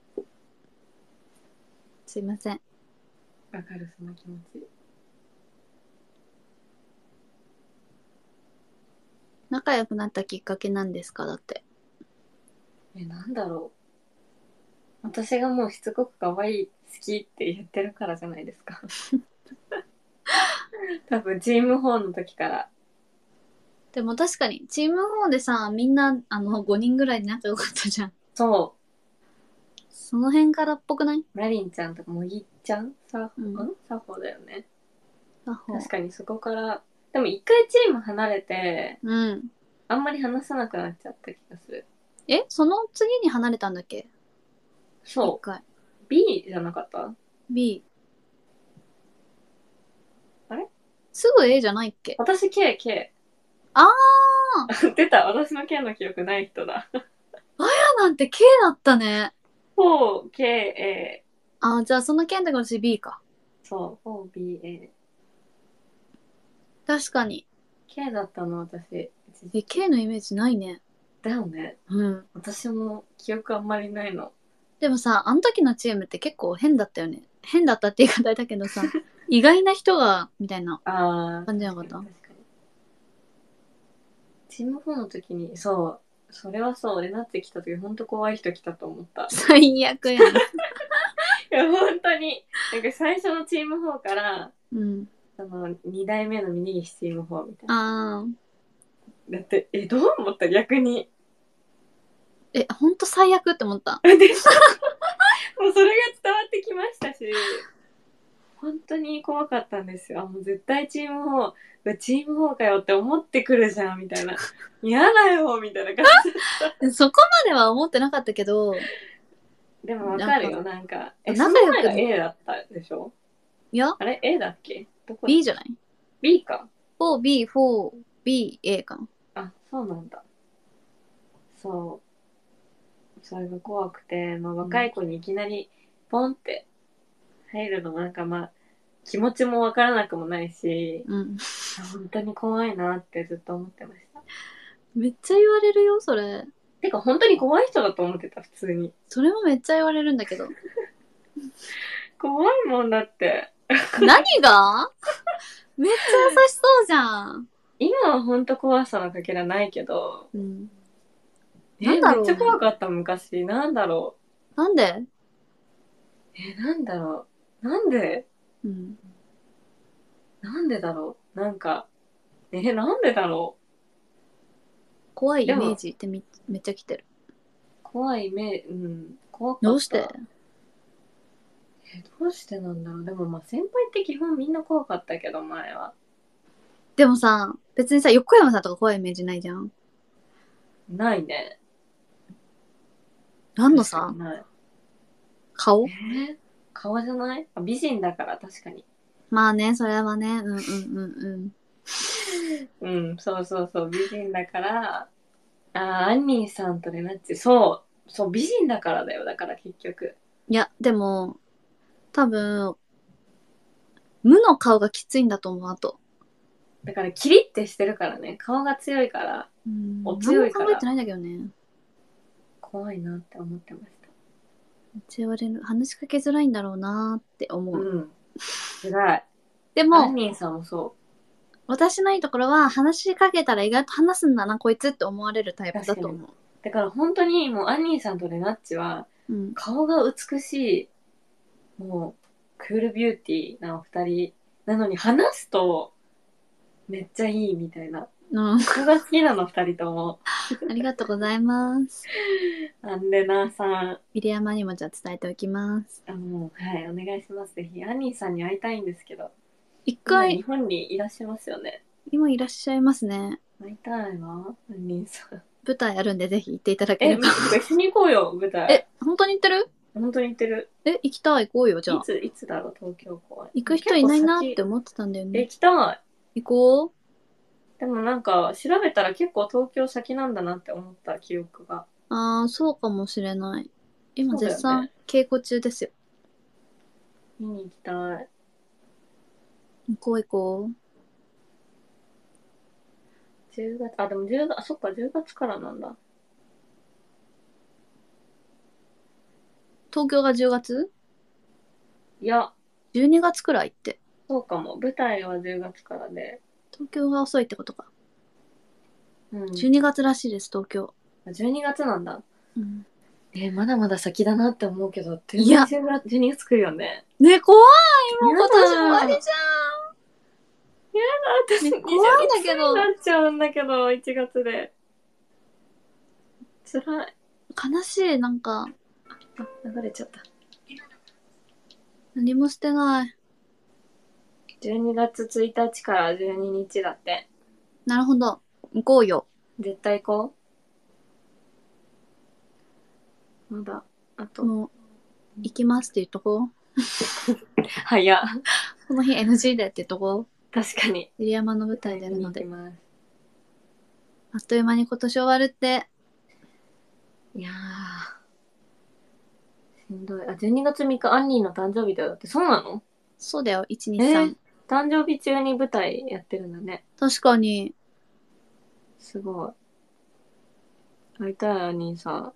すいません。 わかる、その気持ち。 仲良くなったきっかけなんですか？だって。 え、なんだろう。私がもうしつこく可愛い、好きって言ってるからじゃないですか。多分、チームフォーの時から。 でも確かに、チームフォーでさ、みんな、あの、ごにんぐらいで仲良かったじゃん。 そその辺からっぽくない？ う。マリンちゃんとかもぎっちゃんサーフ、 うんんサーフォーだよね。 あほ確かにそこから。でも一回チーム離れて、 うん。 あんまり話さなくなっちゃった気がする。 えその次に離れたんだっけ？ そう。 一回。 B じゃなかった？ B。 あれすぐ A じゃないっけ？ 私 K、K。 あー出た。私の K の記憶ない人だ。 あやなんて K だったね。 フォー、K、A。 あーじゃあその件だから私 B か。 そう、フォー、ビー、エ確かに。 ー。K だったの、私。 え、K のイメージないね。 だよね。 うん。 私も記憶あんまりないの。 でもさ、あの時のチームって結構変だったよね。変だったって言い方だけどさ、意外な人が、みたいなあー。 感じじゃなかった？ 確かに。確かにチームフォーの時に、そう。それはそう、レナッツ来た時、ほんと怖い人来たと思った。 最悪やん。 いや、本当に。なんか最初のチームフォーから、 うん。 そのに代目の峯岸チームフォーみたいな。 あー。 だって、え、どう思った逆に。 え、ほんと最悪って思った。 でもうそれが伝わってきましたし、本当に怖かったんですよ。あ、もう絶対チームフォー、チームフォーかよって思ってくるじゃん、みたいな。嫌だよ、みたいな感じだった。 そこまでは思ってなかったけど。 でもわかるよ、なんか。え、 仲良くその前が A だったでしょ？ いや、 あれ ?A だっけ？どこだ B じゃない？ B か。 フォービー、フォービー、エー かな。 あ、そうなんだ。そそれが怖くて、まあ、若い子にいきなりポンって入るのもなんかまあ気持ちもわからなくもないし、 うん。 本当に怖いなってずっと思ってました。 めっちゃ言われるよ、それ。 てか本当に怖い人だと思ってた、普通に。 それもめっちゃ言われるんだけど。 怖いもんだって。 何がめっちゃ優しそうじゃん。 今は本当怖さのかけらないけど、 うん。 え、 なんだろうねめっちゃ怖かった昔。なんだろなんでう。え、なんだろう。なんでうん。 なんでだろう。なんか、え、なんでだろ怖いイメーでもジってめめっちゃ来てる。 う。怖い目、うん、怖かった。 どうして？ え、どうしてなんだろう。でもまあ先輩って基本みんな怖かったけど、前は。 でもさ、別にさ、横山さんとか怖いイメージないじゃん。 ないね。 なんのさ、 確かにない。 顔えー顔じゃないあ、美人だから確かに。 まあね、それはね、うんうんうんうん。 うん、そうそうそう、美人だから、あー、アンニーさんとレナッチ、そう、そう、美人だからだよ、だから結局。 いや、でも、多分、無の顔がきついんだと思う、あと。 だからキリッてしてるからね、顔が強いから、 うん。 お何も強いから、 考えてないんだけどね。 怖いなって思ってました。 めっちゃ言われる。話しかけづらいんだろうなーって思う。 うん。辛い。 でも、 アンニーさんもそ私のいいところは、話しかけたら意外と話すんだな、こいつって思われるタイう。確かに。 プだと思う。 だから本当にもうアンニーさんとレナッチは、 うん。 顔が美しい、もう、クールビューティーなお二人。なのに話すと、めっちゃいいみたいな。 うん。 そこが好きなの、二人とも。 ありがとうございます。 アンレナさん。 入山にもじゃあ伝えておきます。 あの、はい、お願いします。ぜひ、アンニーさんに会いたいんですけど、 一今日回、 本にいらっしゃいますよね。 今いらっしゃいますね。 会いたいわ、アンニーさん。 舞台あるんでぜひ行っていただけえ、 れば。 てか一緒に行こうよ、舞え、 台。 本当に行ってる？ 本当に行ってる。 え、行きたい、行こうよ、じゃあ。 いつ、いつだろう、東京公演。 行く人いないなっ結構先、 て思ってたんだよえ、 ね。 行きたい。 行こう。 でもなんか、調べたら結構東京先なんだなって思った記憶が。 あー、そうかもしれない。今そうだ絶賛よね。 稽古中ですよ。 見に行きたい。 行こう行こう。 じゅうがつ、あ、でもじゅうがつ、あ、そっか、じゅうがつからなんだ。 東京がじゅうがつ？ いや、 じゅうに 月くらいって。 そうかも。舞台はじゅうがつからで。 東京が遅いってことか。 うん。 じゅうにがつらしいです、東京。 じゅうにがつなんだ。 うん。 えーまだまだ先だなって思うけど、全いや然じゅうがつ、じゅうにがつ来るよね。 ね、怖い。もう今年終やだわりじ私、 ねにじゅう怖いんだけどになっちゃうんだけど、いちがつで。辛い。 ゃん。悲しい、なんか、 あ、流れちゃった。 何もしてない。 じゅうにがつついたちからじゅうににちだって。 なるほど。行こうよ。 絶対行こう。まだ、あと。 もう、行きますって言っとこう。 早っ。 この日 エヌジー でって言っとこう。 確かに。 入山の舞台でやるので。 見に行きます。 あっという間に今年終わるって。 いやー、しんどい。あ、じゅうにがつみっか、アンニーの誕生日だよ。だって、そうなの？ そうだよ、いち、に、 えさん。 ー、誕生日中に舞台やってるんだね。 確かに。 すごい。会いたい、アンニーさん。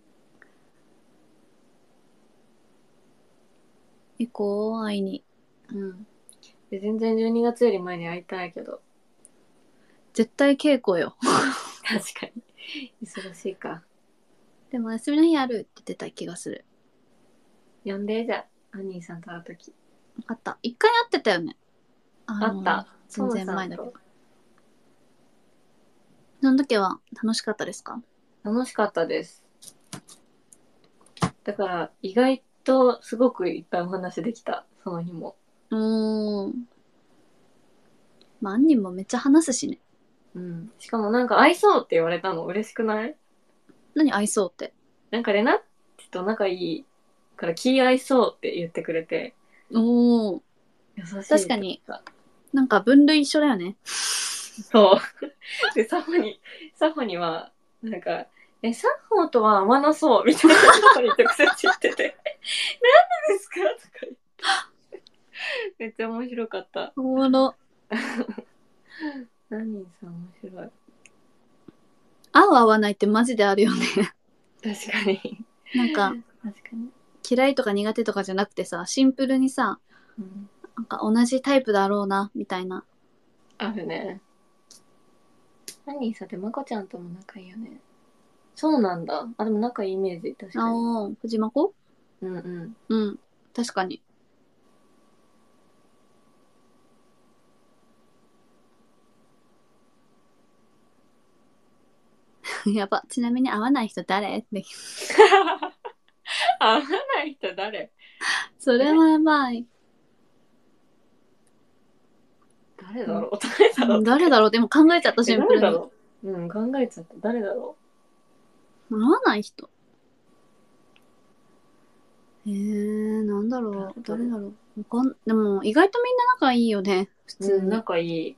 行こう、会いに。 うん。で全然じゅうにがつより前に会いたいけど。 絶対稽古よ。 確かに。忙しいか。 でも休みの日あるって言ってた気がする。 呼んで、じゃあ、アンニーさんと会うとき。 分かった。一回会ってたよね。あのあった。 全然前だけどトムさん。 その時は楽しかったですか？ と楽しかったです。だから、意外とすごくいっぱいお話できた。その日も。 おー。まあ、杏仁もめっちゃ話すしね。 うん。しかもなんか合いそうって言われたの嬉しくない？ 何合いそうって。 なんかレナッチと仲いいから気合いそうって言ってくれて。 おー。 優しい。 確かに。なんか分類一緒だよね。 そう。で、サホに、サホには、なんか、 え、サッホーとは合わなそうみたいなことに直接言ってて、なんでですかとか言って。めっちゃ面白かった。 おもろ。 何さん面白い。 合う合わないってマジであるよね。 確かに。 なんか、 確かに。 嫌いとか苦手とかじゃなくてさ、シンプルにさ、 うん、 なんか同じタイプだろうな、みたいな。 あるね。ハニーさんってまこちゃんとも仲いいよね。そうなんだ。あ、でも仲いいイメージ、確かに。 ああ、藤子？ うんうん。 うん。確かに。やば。ちなみに合わない人誰って。 合わない人誰？ それはやばい。 誰だろう、誰だろう、 誰だろう。でも考えちゃった、シンプルに。 誰だろう。うん、考えちゃった。誰だろ合わない人。えー、なんだろう。誰だろう。わかん、でも、意外とみんな仲いいよね。普う。うん、 通に。 仲いい。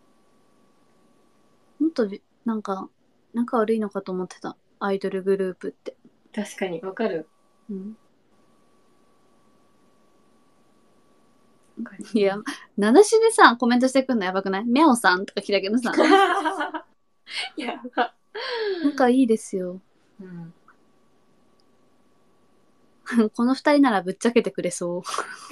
もっと、なんか、仲悪いのかと思ってた。アイドルグループって。 確かに、わかる。 うん。 わかる。 いや、名指しでさ、コメントしてくんのやばくない？ミャオさんとか来たけどさ。 やば。 仲いいですよ。 うん。 この二人ならぶっちゃけてくれそう。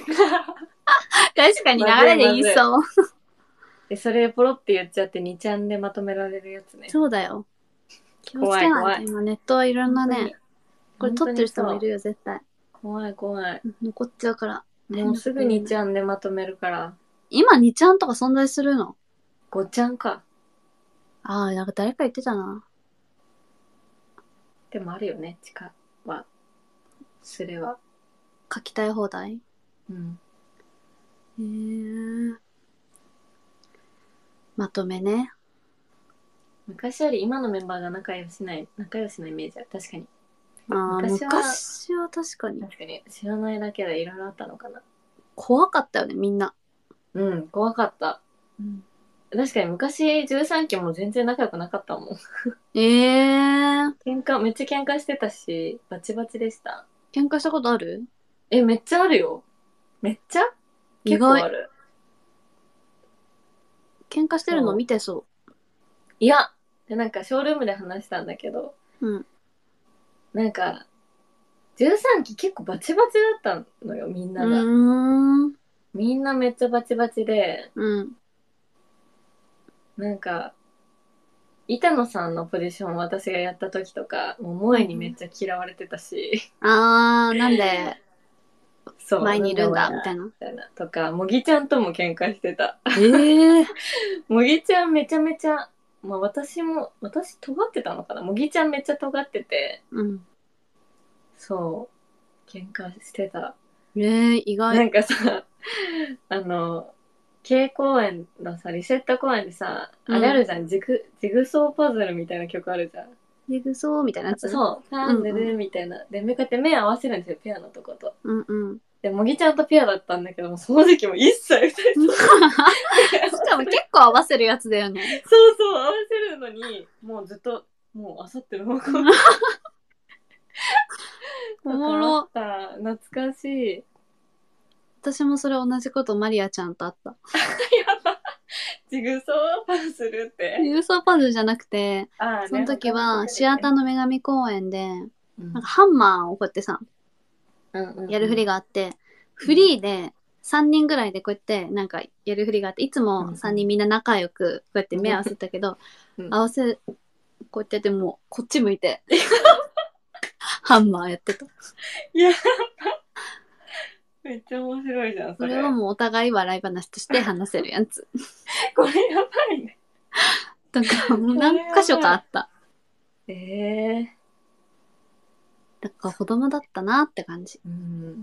確かに流れで言いそう。 で、それポロって言っちゃってにちゃんでまとめられるやつね。 そうだよ。気をつ怖い怖い。 けないと。今ネットはいろんな本当にね、これ撮ってる人もいるよ、絶対。 怖い怖い。 残っちゃうから。 もうすぐにちゃんでまとめるから。 今にちゃんとか存在するの？ ごちゃんか。 ああ、なんか誰か言ってたな。 でもあるよね、地下は。それは。 書きたい放題？ うん。 へえ。まとめね。 昔より今のメンバーが仲良しない、仲良しなイメージある。確かに。 ああ、 昔は昔は確かに。 確かに。知らないだけでいろいろあったのかな。 怖かったよね、みんな。 うん、怖かった。 うん、 確かに昔じゅうさんきも全然仲良くなかったもん。 ええー。 喧嘩、めっちゃ喧嘩してたし、バチバチでした。 喧嘩したことある？ え、めっちゃあるよ。めっちゃ意外。 結構ある。 喧嘩してるの見てそいや、で、なんかショールームで話したんだけど、 う。うん。 なんか、じゅうさんき結構バチバチだったのよ、みんうなが。 ーん。 みんなめっちゃバチバチで、 うん。 なんか、板野さんのポジションを私がやった時とか、もう萌えにめっちゃ嫌われてたし、 あー、なんでそう。 前にいるんだ、 なみたいな。 みたいな。とか、もぎちゃんとも喧嘩してた。 ええー。 もぎちゃんめちゃめちゃ、まあ私も、私尖ってたのかな、もぎちゃんめっちゃ尖ってて、 うん。 そう、喧嘩してた。 ええー、意外。 なんかさ、あの、K 公演のさ、リセット公演でさ、 うんあれあるじゃん、ジグ、ジグソーパズルみたいな曲あるじゃん。 ジグソーみたいなやつ？ そう、パンズルみたいな。で、向かって目合わせるんですよ、ペアのとこと。 うんうん。 で、もぎちゃんとペアだったんだけども、その時期も一切二人としかも結構合わせるやつだよね。 そうそう、合わせるのに、もうずっと、もうあさってる方向おもろ。 あった。懐かしい。 私もそれ同じことマリアちゃんとあった。 やば。ジグソーパズルって。 ユーソーパズルじゃなくて、 ああね、 その時はシアターの女神公演で、 うんなんかハンマーをこうやってさ、 うんうんうん、 やる振りがあって、フリーでさんにんぐらいでこうやってなんかやる振りがあって、いつもさんにんみんな仲良くこうやって目合わせたけど、 うん、 合わせ、こうやってやってもうこっち向いて、ハンマーやってた。 いや、めっちゃ面白いじゃん、それ。 それはもうお互い笑い話として話せるやつ。 これやばいね。 とか、もう何箇所かあった。 ええー。 だから子供だったなって感じ。 うん。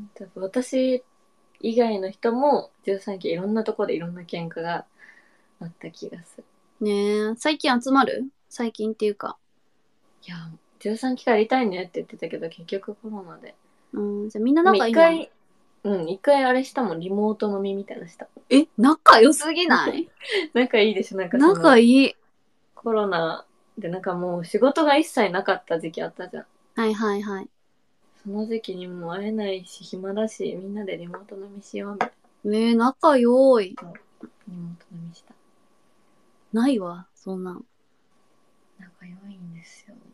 多分私以外の人もじゅうさんきいろんなとこでいろんな喧嘩があった気がする。 ねえ、最近集まる？最近っていうか。 いや、じゅうさんきからやりたいねって言ってたけど、結局コロナで。 うん、じゃあみんな仲いい一んだ。 回、うん、一回あれしたもん、リモート飲みみたいなした。 え、仲良すぎない？ 仲いいでしょ、なんかその仲いい。 コロナで、なんかもう仕事が一切なかった時期あったじゃん。 はいはいはい。 その時期にもう会えないし、暇だし、みんなでリモート飲みしようみたいねえ、仲良い。 な。リモート飲みした。 ないわ、そんなん。 仲良いんですよ。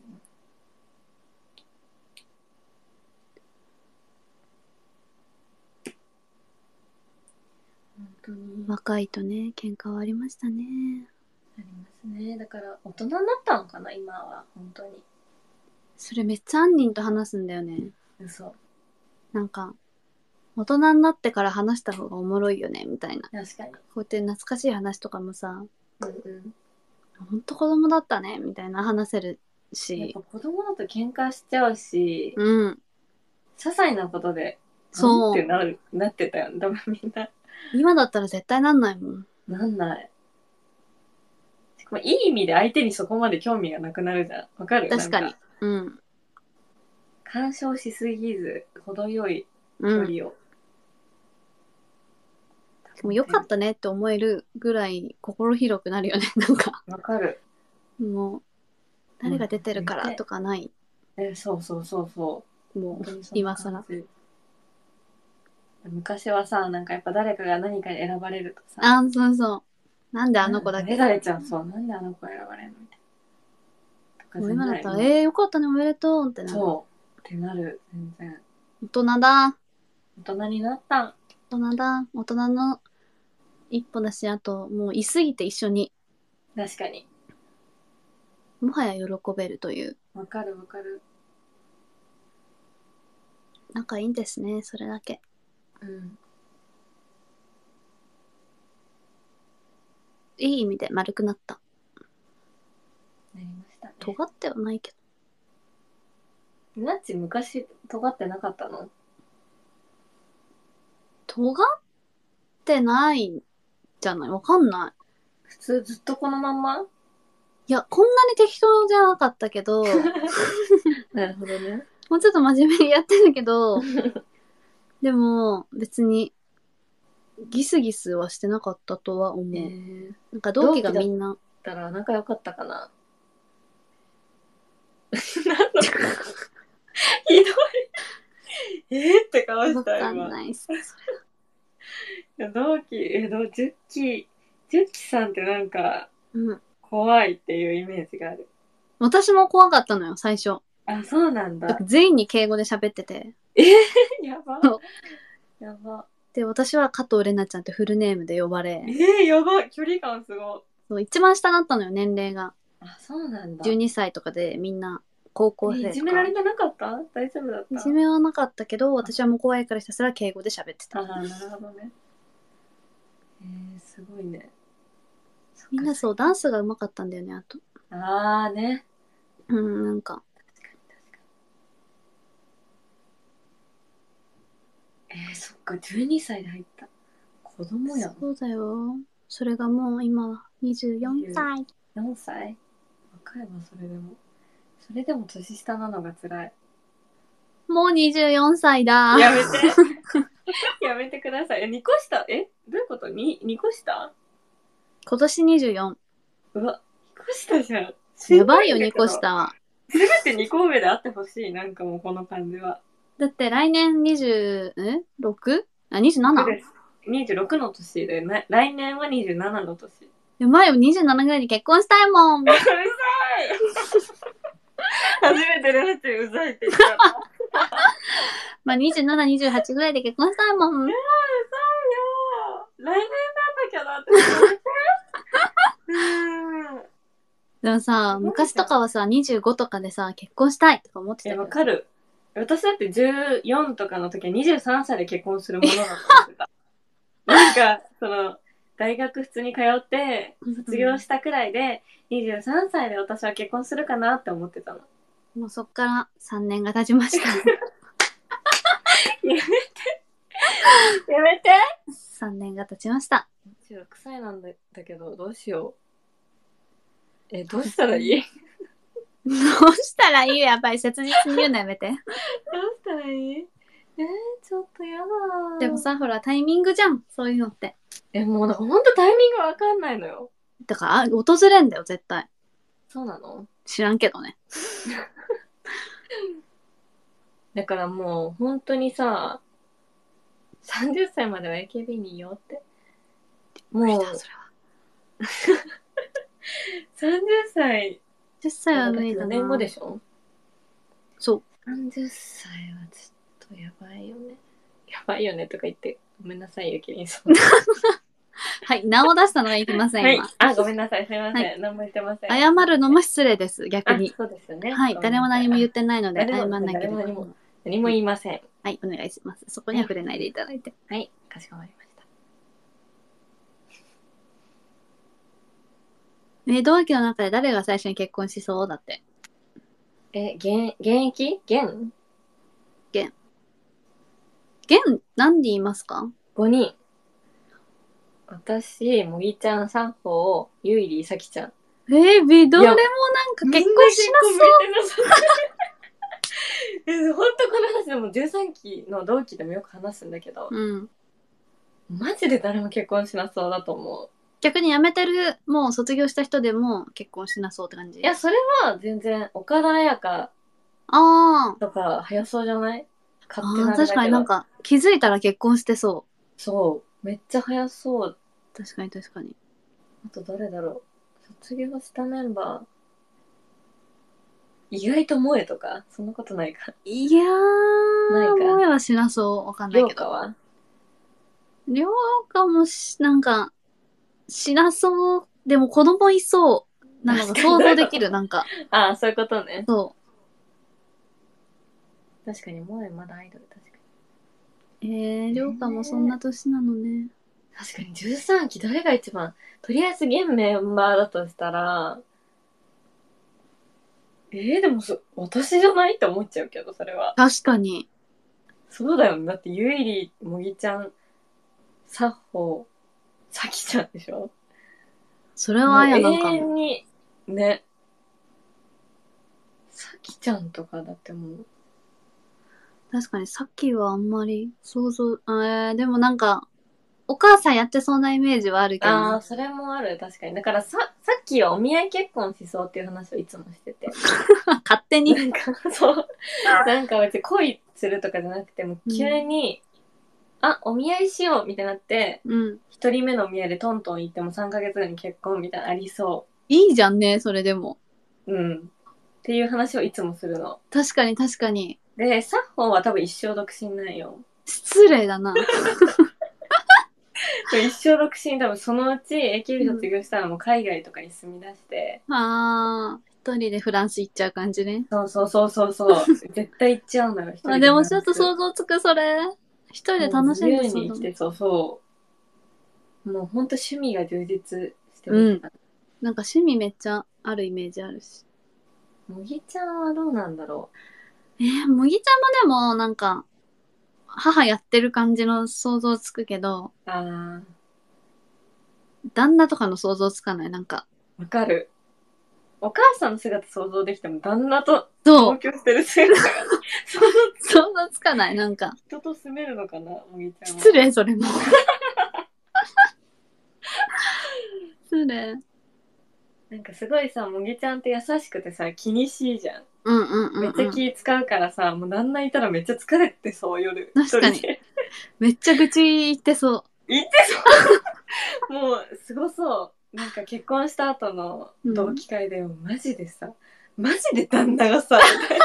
本当に。 若いとね、喧嘩はありましたね。 ありますね。だから大人になったのかな、今は。本当に。 それめっちゃ杏仁と話すんだよね。 嘘。 なんか、大人になってから話した方がおもろいよね、みたいな。 確かに。 こうやって懐かしい話とかもさ、 うんうん。 ほんと子供だったね、みたいな話せるやっし。 ぱ子供だと喧嘩しちゃうし、 うん。 些細なことで、うんっそう。 てなる、なってたよね。多分みんな。 今だったら絶対なんないもん。 なんない。しかもいい意味で相手にそこまで興味がなくなるじゃん。わかる？ 確かに。 なんかうん。 干渉しすぎず、程よい距うん。 離を。 もう良かったねって思えるぐらい心広くなるよね、なんか。 わかる。 もう、誰が出てるからうんとかない。 え、そうそうそうそう。 もう本当に、そんな今更。 感じ。昔はさ、なんかやっぱ誰かが何かに選ばれるとさ、 あ、そうそう。なんであなの子だけ。 誰々ちゃん、そう、なんであの子選ばれるのみたいな。とかもうじゃない。 今だったら、 もうえー、よかったね、おめでとうってなる。 そうってなる、全然。 大人だ。 大人になったん。 大人だ。大人の一歩だし、あと、もういすぎて一緒に、 確かに。 もはや喜べるという。 わかるわかる。 仲いいんですね、それだけ。 うん。 いい意味で丸くなった。 なりましたね。 尖ってはないけど。 ナッチ昔尖ってなかったの？ 尖ってないんじゃない？わかんない。 普通ずっとこのまんま？ いや、こんなに適当じゃなかったけど、 なるほどね。 もうちょっと真面目にやってるけど、でも、別に、ギスギスはしてなかったとは思う。 えー、 なんか同期がみんな、 だったら仲良かったかな。ひどい。えー、って顔わしたかん今。 ないっす。 いや同期、え、ど、ジュッキ、ジュッキさんってなんかうん。 怖いっていうイメージがある。 私も怖かったのよ、最初。 あ、そうなんだ。 全員に敬語で喋ってて。 えー、やば。やば。 で、私は加藤玲奈ちゃんってフルネームで呼ばれ、 えー、やば。距離感すごい。 そう一番下だったのよ、年齢が。 あ、そうなんだ。 じゅうにさいとかでみんな高校生とか。 いじめられてなかった？大丈夫だった？ いじめはなかったけど、私はもう怖いからひたすら敬語で喋ってた。 ああ、なるほどね。えー、すごいね。 みんなそう、ダンスが上手かったんだよね、あと。 ああね。 うん、なんか。 確かに確かに。えー、そっか、じゅうにさいで入った。子供やん。 そうだよ。それがもう今はにじゅうよんさい。 よんさい？若いわ、それでも。それでも年下なのが辛い。 もうにじゅうよんさいだ。 やめて。やめてください。え、にこ下？えどういうこと？ に、にこ下？ 今年にじゅうよん。 うわ、にこ下じゃん。 やばいよ、にこ下は。 せめてにこ上であってほしい。なんかもうこの感じは。 だって来年にじゅう、え ろく？ あ、にじゅうなな？ ろくです。にじゅうろくの年で、な来年はにじゅうななの年。 やばいよ、にじゅうななぐらいに結婚したいもん。 うざい初めてレナチンうざいって言った。 まあにじゅうなな、にじゅうはちぐらいで結婚したいもん。 えー、うざいよ。来年なんだけどって言って。 でもさ、昔とかはさ、にじゅうごとかでさ、結婚したいとか思ってたえ、 けど。 わかる。私だってじゅうよんとかの時はにじゅうさんさいで結婚するものだと思ってた。なんか、その、大学普通に通って卒業したくらいで、にじゅうさんさいで私は結婚するかなって思ってたの。 もうそっからさんねんが経ちました。 やめて。やめて。 さんねんが経ちました。 じゅうろくさいなんだけど、どうしよう。え、どうしたらいい？ どうしたらいいよ、やっぱり切実に言うのやめて。 どうしたらいい？えー、ちょっとやだー。 でもさ、ほら、タイミングじゃん、そういうのって。 え、もうなんかほんとタイミングわかんないのよ。 だから、あ訪れんだよ、絶対。 そうなの？ 知らんけどね。 だからもう本当にさ、さんじゅっさいまでは エーケービー にいようって。もう、 それは。 さんじゅっさい、 じゅっさいは無理だよな。 ねんごでしょ？ そう。 さんじゅっさいはちょっとやばいよね。やばいよねとか言って、ごめんなさい、ゆきりんさん。 はい、名を出したのはいけません、 はい今。。 あ、ごめんなさい、すいません。 はい何も言ってません。 謝るのも失礼です、逆あ、 に。 そうですよね。 はい、誰も何も言ってないので、謝誰もんなければ。 誰も何も何も言いません。 はい、お願いします。そこには触れないでいただいて。 はい、かしこまりました。 え、同期の中で誰が最初に結婚しそうだって。 え、現、現役現現。現、何人いますか？ ご 人。私、もぎちゃん、さんほう、ゆいり、さきちゃん。 えー、ビどれもなんか結婚しなそう。 そう。え、ほんとこの話でもじゅうさんきの同期でもよく話すんだけど、 うん。 マジで誰も結婚しなそうだと思う。 逆に辞めてる、もう卒業した人でも結婚しなそうって感じ。 いや、それは全然、岡田彩香あー。 とか早そうじゃない？勝手あー、 なあれだけど。 確かになんか気づいたら結婚してそそう。めっちゃ早そう。 う。確かに確かに。 あと誰だろう。卒業したメンバー。意外と萌えとかそんなことないか。 いやー、 ないか萌えはしなそう。わかんないけど。 涼香はりょうかもし、なんか、しなそう。でも子供いそうなのが想像できる、なんか。 ああ、そういうことね。 そ確かに萌えまだアイドル確かう。えー、りょうかもそんな年なのね。 に。確かにじゅうさんき誰が一番、とりあえず現メンバーだとしたら、えー、でもそ、私じゃないって思っちゃうけど、それは。 確かに。 そうだよね。だってゆいり、もぎちゃん、さっほー、さきちゃんでしょ？ それもう永はあやなんかも。 遠に、ね。さきちゃんとかだってもう、 確かにさっきはあんまり想像、えー、でもなんか、お母さんやってそうなイメージはあるけどああ、 な。 それもある、確かに。だからさ、さっきはお見合い結婚しそうっていう話をいつもしてて。 勝手に。 なんか、そう。なんか別に恋するとかじゃなくても、急に、うん、あ、お見合いしようみたいになって、 うん。 一人目のお見合いでトントン行ってもさんかげつ後に結婚みたいなのありそいいじゃんね、それでも。 う。うん。っていう話をいつもするの。 確かに確かに。 で、サッホーは多分一生独身なんよ。 失礼だな。 一生独身多分そのうち エーケービー 卒業したらもう海外とかに住み出して、 あー、一人でフランス行っちゃう感じね。 そうそうそうそうそう。絶対行っちゃうのよ、一人あ、 ででもちょっとフラン想像つく、それ。一人で楽しんで自由そうだもん。 に生きてそう、そう。もうほんと趣味が充実してる。 うん。なんか趣味めっちゃあるイメージあるし。 もぎちゃんはどうなんだろえー、もぎちゃんもでも、なんか、母やってる感じの想像つくけど、 う。あ旦那とかの想像つかない。なんか、 ー、わかる。お母さんの姿想像できても旦那とそう。 同居してる姿が想像つかない。なんか、 人と住めるのかな、もぎちゃんは。 失礼、それも。失礼。 なんかすごいさ、もぎちゃんって優しくてさ、気にしいじゃん。 うんうんうん、うん。 めっちゃ気使うからさ、もう旦那いたらめっちゃ疲れてそう、夜。 確かに一人でめっちゃ愚痴言ってそう。 言ってそうもう、すごそう。なんか結婚した後の同期会で、マジでさ、マジで旦那がさ、みたいな。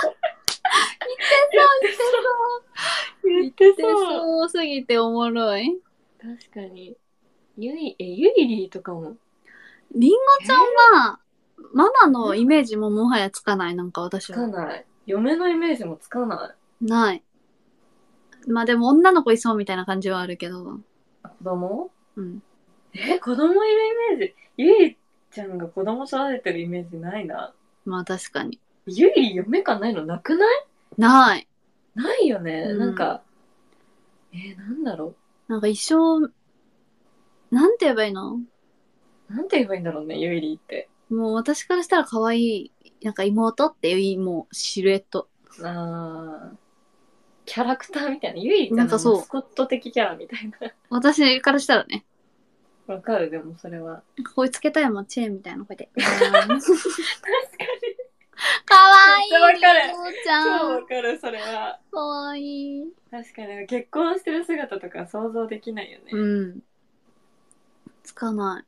言ってそう。言ってで、 そう。 そうすぎておもろい。 確かに。ゆい、え、ゆいりーとかも。 りんごちゃんは、ママのイメージももはやつかない。なんか私つかは。 ない。嫁のイメージもつかない。 ない。まあでも女の子いそうみたいな感じはあるけど。 子供うん。 え、子供いるイメージ。ゆいちゃんが子供育ててるイメージないな。 まあ確かに。 ゆいり嫁感ないのなくない？ ない。 ないよね。 うんなんか、えー、なんだろなんか一生、なんて言えばいいの？ う。なんて言えばいいんだろうね、ゆいりーって。 もう私からしたら可愛い、なんか妹っていうもうシルエット。 あー、キャラクターみたいな。ゆいちゃんのなんかそうマスコット的キャラみたいな。 私からしたらね。 わかる、でもそれは。 こいつけたいもん、チェーンみたいな、こうやって。 確かに。 かわいい。 めっちゃわかる。 りょうちゃ超ん。 わかる、それは。 かわいい。 確かに、結婚してる姿とか想像できないよね。 うん。つかない。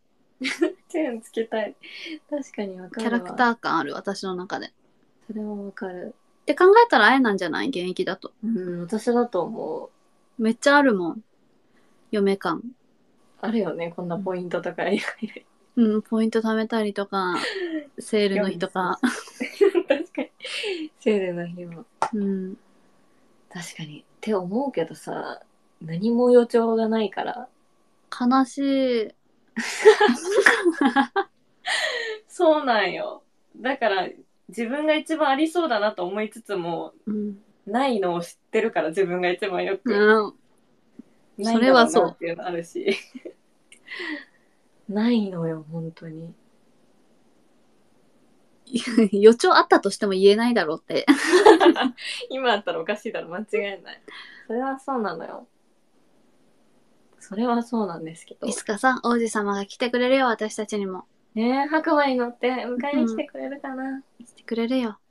チェーンつけたい。確かにわかるわ。 キャラクター感ある、私の中で。 それはわかる。 って考えたらあえなんじゃない？現役だと。 うん、私だと思う。 めっちゃあるもん。嫁感。 あるよね、こんなポイントとか以外うん、ポイント貯めたりとか、セールの日とか。 確かに。セールの日も。 うん。 確かに。って思うけどさ、何も予兆がないから。 悲しい。 そうなんよ。だから自分が一番ありそうだなと思いつつも、 うん。 ないのを知ってるから自分が一番よく、 うん。 ないんだろうなっていうのあるし。ないのよ、本当に。 予兆あったとしても言えないだろうって。 今あったらおかしいだろ、間違いない。それはそうなのよ。それはそうなんですけど。 いつかさ、王子様が来てくれるよ、私たちにも。 ねえ、白馬に乗って迎えに来てくれるかな。 来てくれるよ。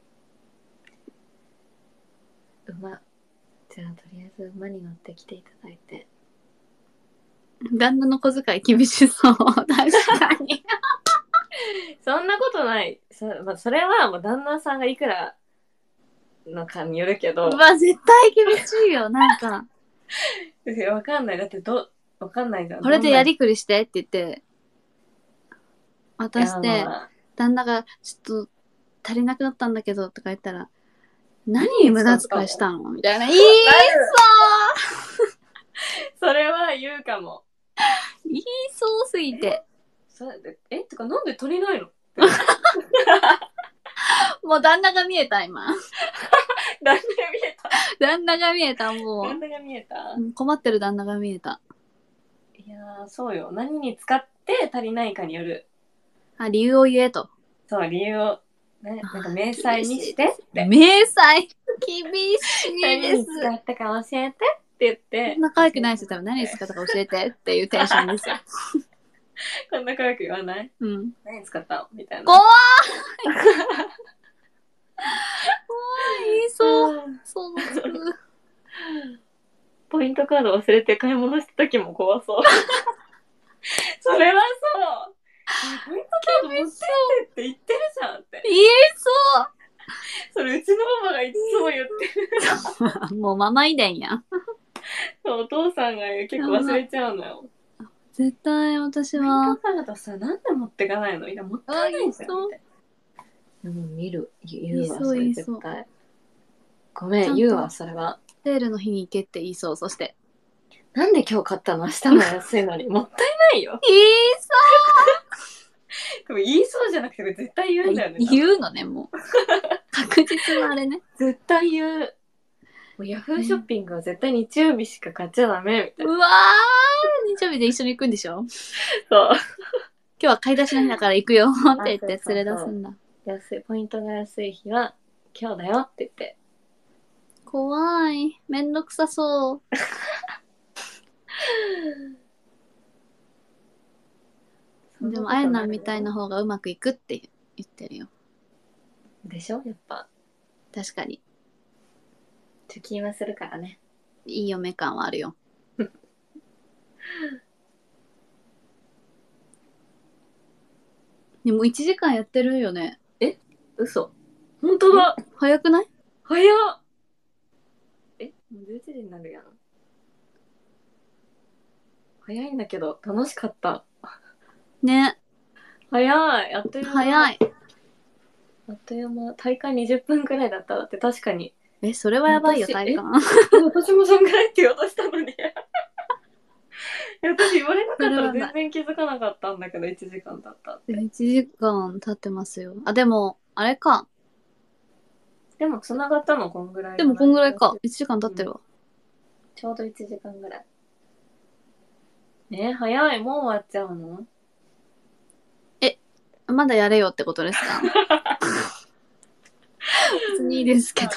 馬。じゃあ、とりあえず馬に乗って来ていただいて。 旦那の小遣い厳しそう。確かに。 そんなことない。そ,、まあ、それはもう旦那さんがいくらのかによるけど。 まあ絶対厳しいよ、なんか。 わかんない。だってど、わかんないじゃん。 これでやりくりしてって言って、渡しいて、 やまあ旦那がちょっと足りなくなったんだけどとか言ったら、何に無駄遣いしたのみたいな。言いそれは言うかも。 そう言いそうすぎて。 それでえってか、なんで足りないのもう旦那が見えた、今。 旦那が見えた。 旦那が見えた、も旦那が見えた。 う。困ってる旦那が見えた。 いやー、そうよ。何に使って足りないかによる。 あ、理由を言えと。 そう、理由を、ね、なんか明細にしてって。 明細厳しい何にです。 使ったか教えてって言って。 そんな可愛くないですよ。多分何に使ったか教えてっていうテンションですよ。 こんな可愛く言わない？ うん。 何に使ったのみたいな。 怖い言いそう。想像つく。 ポイントカード忘れて買い物した時も怖そう。それはそう。ポイントカード持ってってって言ってるじゃんって。 言えそう。 それうちのママがいつも言ってる。 もうママ遺伝やん。 お父さんが結構忘れちゃうのよ。 絶対私ポインはト。カードさ、なんで持ってかないの？いや、もったいないじゃん。みたいな。でも見る。言うわ、それ絶対。ごめん、言うわ、それは。 セールの日に行けって言いそう。そして。 なんで今日買ったの？明日も安いのに。もったいないよ。 言いでも言いそうじゃなくて絶対言うんだよね。 言うのね、もう。確実のあれね。 絶対言う。もうヤフーショッピングは絶対日曜日しか買っちゃダメみたいな。 うわー、日曜日で一緒に行くんでしょ？ そう。 今日は買い出しの日だから行くよって言って連れ出すんだ。 安い、ポイントが安い日は今日だよって言って。 怖い。めんどくさそう。でも、あやなみたいな方がうまくいくって言ってるよ。 でしょやっぱ。 確かに。 貯金はするからね。 いい嫁感はあるよ。でもいちじかんやってるよね。 え嘘。本当だ。 早くない？ 早っ。えもうじゅういちじになるやん。早いんだけど、楽しかった。 ね。 早い。あっという間。 早い。 あっという間。体感にじゅっぷんくらいだったらって確かに。 え、それはやばいよ、体感。 私もそんぐらいって言おうとしたのに。私言われなかったら全然気づかなかったんだけど、いちじかん経ったって。 いちじかん経ってますよ。あ、でも、あれか。 でも、繋がったのこんぐらい。 でもこんぐらいか。いちじかん経ってるわ。うん、 ちょうどいちじかんぐらい。ねえ、早い。もう終わっちゃうの？ え、まだやれよってことですか？別にいいですけど。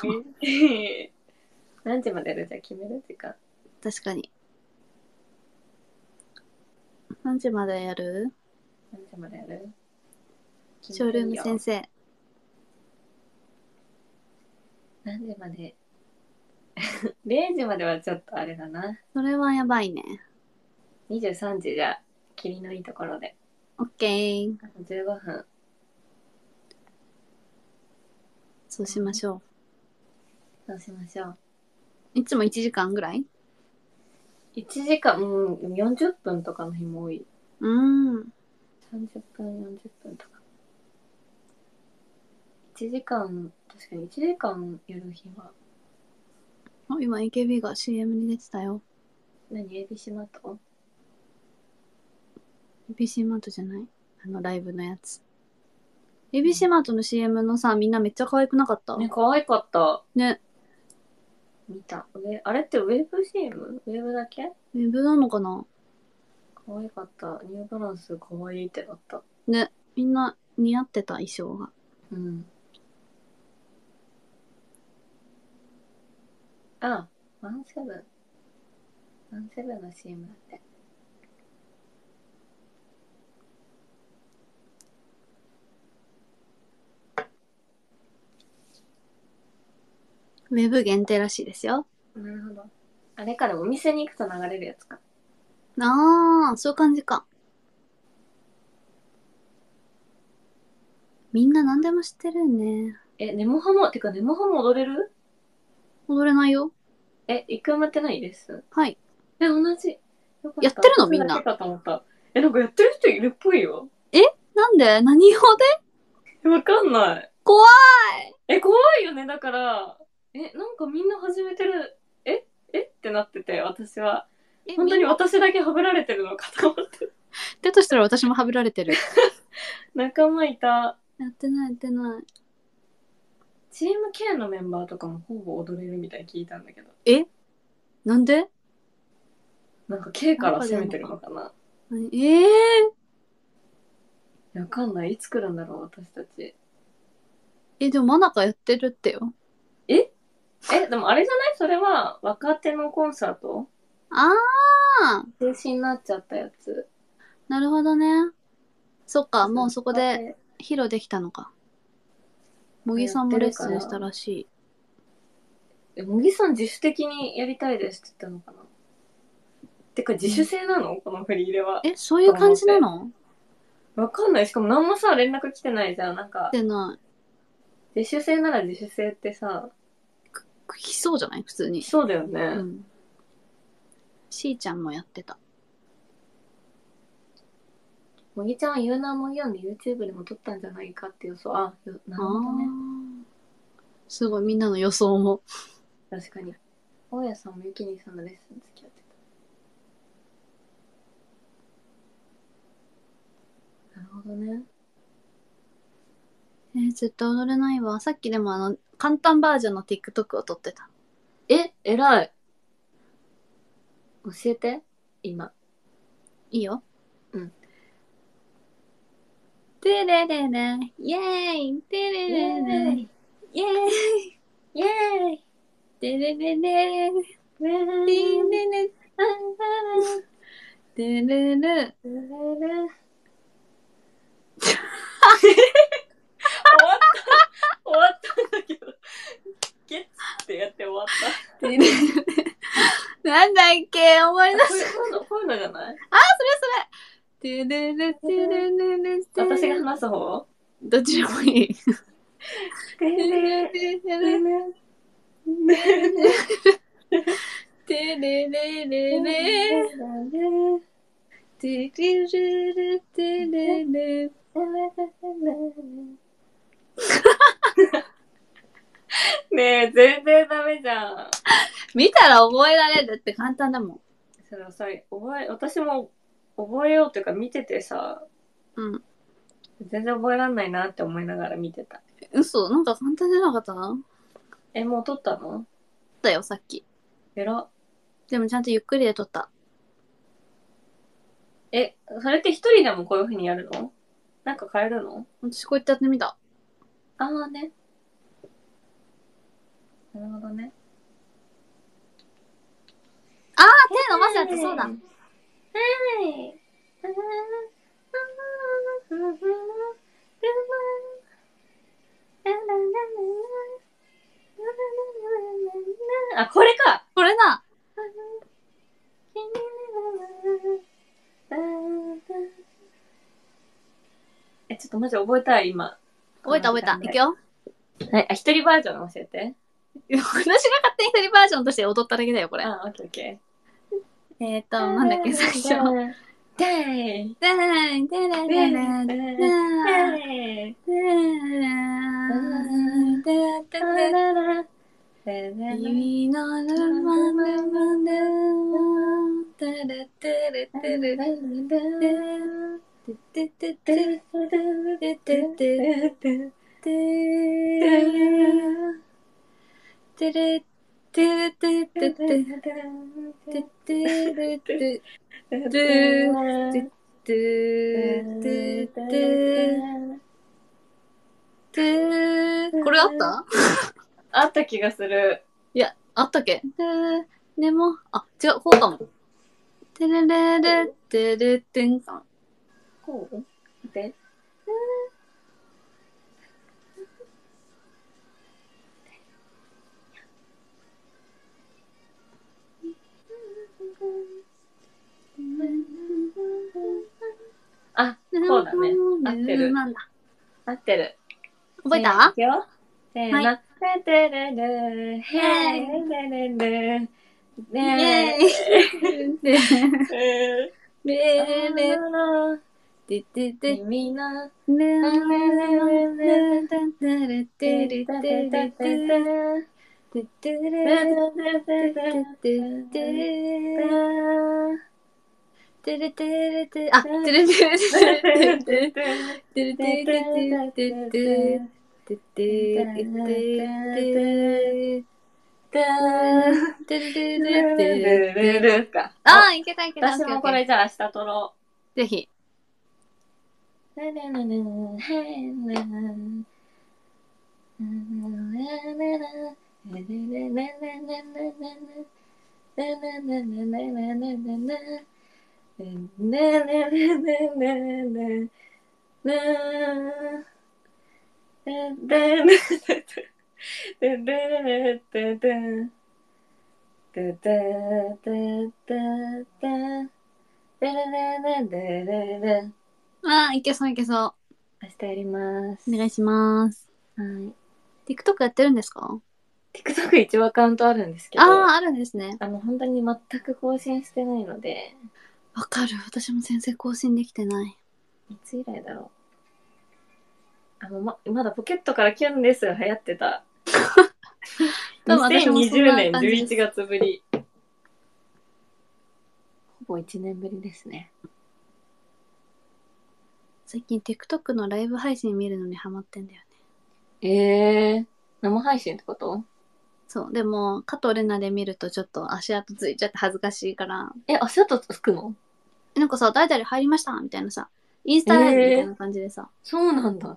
何時までやる？じゃあ決める時間。 確かに。 何時までやる？ 何時までやる？ ショールーム先生。 何時までれいじまではちょっとあれだな。 それはやばいね。 にじゅうさんじじゃ、霧のいいところで。 オッケー。 あとじゅうごふん。 そうしましょそうしましょう。 う。いつもいちじかんぐらい？ いちじかん、うん、よんじゅっぷんとかの日も多い。 うーん。 さんじゅっぷん、よんじゅっぷんとか。いちじかん、確かにいちじかんやる日は。 あ、今 エーケービー が シーエム に出てたよ。 何？ エービー シー マット？ エービーシー マートじゃない？あのライブのやつ。エービーシー マートの シーエム のさ、みんなめっちゃ可愛くなかった？ ね、可愛かった。 ね。 見た。あれってウェブ シーエム？ ウェブだけ？ ウェブなのかな？ 可愛かった。ニューバランス可愛いってなった。 ね。みんな似合ってた、衣装が。 うん。あ、ワンセブン。ワンセブンの シーエム だって。 ウェブ限定らしいですよ。 なるほど。あれからお店に行くと流れるやつか。 あー、そういう感じか。みんな何でも知ってるね。 え、ネモハモ、てかネモハモ踊れる？ 踊れないよ。 え、一回もやってないです。 はい。 え、同じ。よかった。 やってるのみんな。 私だけかと思った。え、なんかやってる人いるっぽいよ。 え？なんで？何用で？ わかんない。 怖い。 え、怖いよね。だから、え、なんかみんな始めてる。ええってなってて、私は。 え、 本当にみんな私だけはぶられてるのかと思って。 だとしたら私もはぶられてる。 仲間いた。 やってないやってない。 チーム K のメンバーとかもほぼ踊れるみたいに聞いたんだけど。 え？なんで？ なんか K から攻めてるのかな。 ええー、わかんない。いつ来るんだろう、私たち。 え、でもマナカやってるってよ。 ええ、でもあれじゃない？それは若手のコンサートあー、 中止になっちゃったやつ。 なるほどね。そっか、もうそこで若手披露できたのか。茂木さんもレッスンしたらしい。 え、茂木さん自主的にやりたいですって言ったのかな。てか自主性なの、この振り入れは。 え、そういう感じなの？ わかんない。しかも何もさ、連絡来てないじゃん。なんかっ、てない。 自主性なら自主性ってさ、 来そうじゃない？普通に。 そうだよね。 うん。しーちゃんもやってた。 もぎちゃんはユーナーもぎんで YouTube でも撮ったんじゃないかって予想。あ、よなるほどね。 すごい、みんなの予想も。 確かに。大家さんもゆきにさんのレッスン付き合ってた。なるほどね。 えー、絶対踊れないわ。さっきでもあの、簡単バージョンの TikTok を撮ってた。 え、偉い。教えて、今。 いいよ。 うん。 てれれれ、イェーイてれイェれれ、 ーイイェーイイェーイてれれれ、 ウェーてれれ、てれれ。 終わった終わったんだけど、ゲッツってやって終わった。 てれれ。なんだっけ？思い出す。 こういうの、こういうのじゃない？ あ、それそれ。てれれ、てれれれ、てれれ。 私が話す方？ どっちでもいい。 てれれれれてれれれれ。てれれれてれれ。 ねえ、全然ダメじゃん。 見たら覚えられるって簡単だもん。 それはさ、覚え、私も覚えようっていうか見ててさ、 うん。 全然覚えらんないなって思いながら見てた。 嘘？なんか簡単じゃなかったな。 え、もう撮ったの？ だよ、さっき。 えら。 でもちゃんとゆっくりで撮った。 え、それって一人でもこういう風にやるの？なんか変えるの？ 私こうやってやってみた。 あーね。なるほどね。 あー、手伸ばすやつ、そうだ。 はい。 あ、これか。 これだ。 え、ちょっとマジ覚えたい、今。 覚えた覚えた。いくよ。 はい、あ、一人バージョン教えて。 私が勝手に一人バージョンとして踊っただけだよ、これ。 あ、オッケーオッケえーっー。 と、なんだっけ、最初。 ダーイでーん、でーん、でーん、でーん、でーん、でーん、でーん、君のルマンルマンルマン、てれてれてれててててててててててれてれてててててれててててこれあった？ あった気がする。 いや、あったっけ？でも、あ、違う、こうかも。てれれれてれてんか。 こうであ、こうだね。合ってる。 なんだ。 合ってる。 覚えた？ いくよ。せーの。 はいててれれ、へーれれれ、 イねェーイで、 え。 れれあててて、 君のれれれれれれてれてれてててれてててれてれて、あ、てれてれててててれてれててててててててあー、いけたいけた。 私もこれじゃあ明日撮ろう。 ぜひ。あー、いけそういけそう。 明日やります。 お願いします。 はい。 TikTok やってるんですか？ TikTok 一応アカウントあるんですけど、 ああ、あるんですね。 あの、本当に全く更新してないので、 わかる。私も全然更新できてない。 いつ以来だろう。あの、ま、まだポケットからキュンですが流行ってた。 多分私もそん 2020 な年感じです。 じゅういちがつぶり。ほぼいちねんぶりですね。 最近 TikTok のライブ配信見るのにハマってんだよね。 えー、生配信ってこと？ そう。でも、加藤玲奈で見るとちょっと足跡ついちゃって恥ずかしいから、 え、足跡つくの？ なんかさ、誰々入りましたみたいなさ、インスタライブみたいな感じでさ、 そうなんだ。